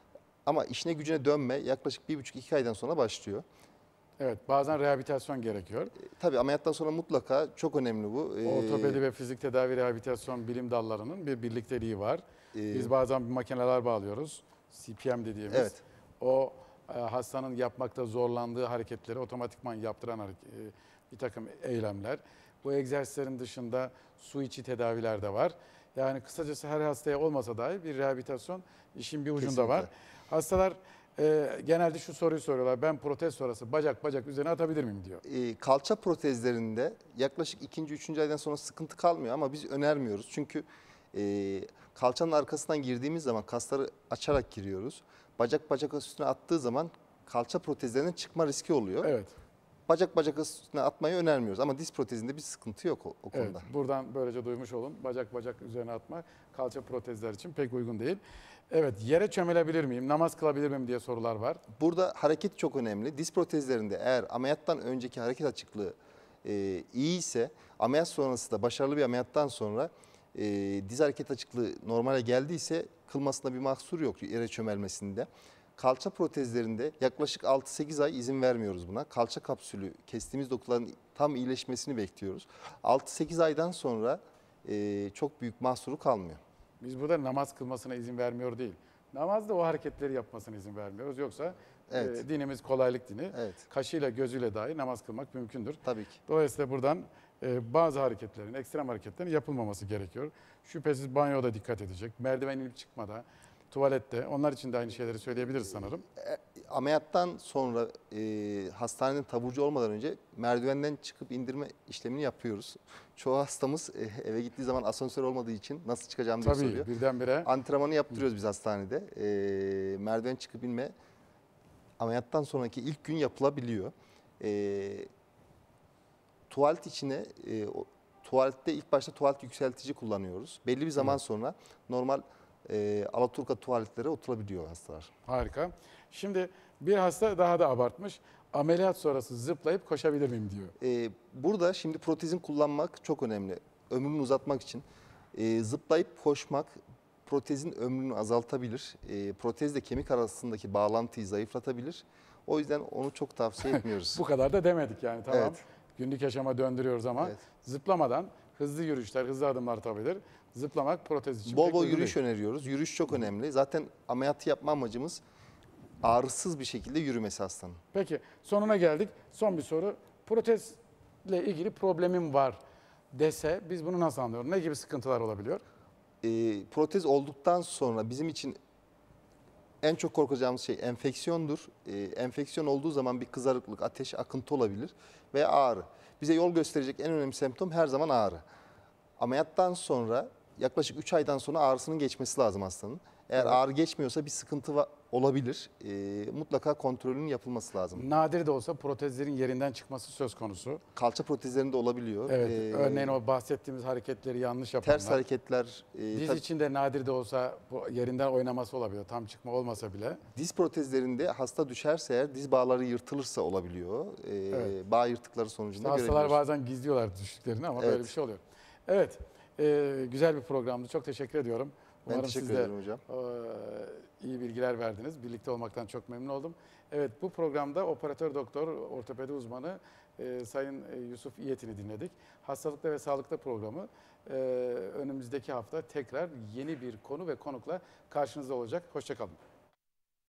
Ama işine gücüne dönme yaklaşık bir buçuk iki aydan sonra başlıyor. Evet, bazen rehabilitasyon gerekiyor. Tabii ameliyattan sonra mutlaka çok önemli bu. Ee, Ortopedi ve fizik tedavi rehabilitasyon bilim dallarının bir birlikteliği var. Ee, Biz bazen bir makineler bağlıyoruz. C P M dediğimiz. Evet. O e, hastanın yapmakta zorlandığı hareketleri otomatikman yaptıran hareket- e, bir takım eylemler. Bu egzersizlerin dışında su içi tedaviler de var. Yani kısacası her hastaya olmasa dahi bir rehabilitasyon işin bir ucunda Kesinlikle. var. Hastalar e, genelde şu soruyu soruyorlar. Ben protez sonrası bacak bacak üzerine atabilir miyim diyor. e, kalça protezlerinde yaklaşık ikinci, üçüncü aydan sonra sıkıntı kalmıyor ama biz önermiyoruz. Çünkü e, kalçanın arkasından girdiğimiz zaman kasları açarak giriyoruz. Bacak bacak üstüne attığı zaman kalça protezlerinin çıkma riski oluyor. Evet. Bacak bacak üstüne atmayı önermiyoruz ama diz protezinde bir sıkıntı yok o, o Evet, konuda. buradan böylece duymuş olun. Bacak bacak üzerine atma kalça protezler için pek uygun değil. Evet, yere çömelebilir miyim, namaz kılabilir miyim diye sorular var. Burada hareket çok önemli. Diz protezlerinde eğer ameliyattan önceki hareket açıklığı e, iyi ise ameliyat sonrası da başarılı bir ameliyattan sonra e, diz hareket açıklığı normale geldiyse kılmasında bir mahsur yok yere çömelmesinde. Kalça protezlerinde yaklaşık altı sekiz ay izin vermiyoruz buna. Kalça kapsülü kestiğimiz dokuların tam iyileşmesini bekliyoruz. altı sekiz aydan sonra e, çok büyük mahsuru kalmıyor. Biz burada namaz kılmasına izin vermiyor değil. Namazda o hareketleri yapmasına izin vermiyoruz. Yoksa Evet. e, dinimiz kolaylık dini. Evet. Kaşıyla gözüyle dahi namaz kılmak mümkündür. Tabii ki. Dolayısıyla buradan e, bazı hareketlerin, ekstrem hareketlerin yapılmaması gerekiyor. Şüphesiz banyoda dikkat edecek. Merdiven inip çıkmada, tuvalette. Onlar için de aynı şeyleri söyleyebiliriz sanırım. Ameliyattan sonra e, hastaneden taburcu olmadan önce merdivenden çıkıp indirme işlemini yapıyoruz. Çoğu hastamız e, eve gittiği zaman asansör olmadığı için nasıl çıkacağım diye Tabii soruyor. birdenbire Antrenmanı yaptırıyoruz biz hastanede. E, merdiven çıkıp inme ameliyattan sonraki ilk gün yapılabiliyor. E, tuvalet içine, e, o, tuvalette ilk başta tuvalet yükseltici kullanıyoruz. Belli bir zaman sonra normal e, alaturka tuvaletlere oturabiliyor hastalar. harika. Şimdi bir hasta daha da abartmış. Ameliyat sonrası zıplayıp koşabilir miyim diyor. Ee, burada şimdi protezin kullanmak çok önemli. Ömrünü uzatmak için. Ee, zıplayıp koşmak protezin ömrünü azaltabilir. Ee, protezle kemik arasındaki bağlantıyı zayıflatabilir. O yüzden onu çok tavsiye etmiyoruz. Bu kadar da demedik yani tamam. Evet. Günlük yaşama döndürüyoruz ama Evet. zıplamadan hızlı yürüyüşler, hızlı adımlar atabilir. Zıplamak protez için Bol pek bol uygun yürüyüş değil. öneriyoruz. Yürüyüş çok önemli. Zaten ameliyatı yapma amacımız ağrısız bir şekilde yürümesi hastanın. Peki sonuna geldik. Son bir soru. Protezle ilgili problemim var dese biz bunu nasıl anlıyoruz? Ne gibi sıkıntılar olabiliyor? Ee, protez olduktan sonra bizim için en çok korkacağımız şey enfeksiyondur. Ee, enfeksiyon olduğu zaman bir kızarıklık, ateş, akıntı olabilir ve ağrı. Bize yol gösterecek en önemli semptom her zaman ağrı. Ameliyattan sonra yaklaşık üç aydan sonra ağrısının geçmesi lazım hastanın. Eğer Evet. ağrı geçmiyorsa bir sıkıntı va- olabilir. E, mutlaka kontrolünün yapılması lazım. Nadir de olsa protezlerin yerinden çıkması söz konusu. Kalça protezlerinde olabiliyor. Evet, E, örneğin o bahsettiğimiz hareketleri yanlış yapanlar. ters hareketler, e, Diz tabii için de nadir de olsa bu yerinden oynaması olabiliyor. Tam çıkma olmasa bile. diz protezlerinde hasta düşerse eğer diz bağları yırtılırsa olabiliyor. E, Evet. Bağ yırtıkları sonucunda İşte hastalar görebiliyoruz. bazen gizliyorlar düştüklerini ama böyle Evet. bir şey oluyor. Evet, e, güzel bir programdı. Çok teşekkür ediyorum. Ben Umarım teşekkür siz de ederim hocam. e, iyi bilgiler verdiniz. Birlikte olmaktan çok memnun oldum. Evet, bu programda operatör doktor, ortopedi uzmanı e, Sayın e, Yusuf İyet'ini dinledik. Hastalıkta ve Sağlıkta programı e, önümüzdeki hafta tekrar yeni bir konu ve konukla karşınızda olacak. Hoşça kalın.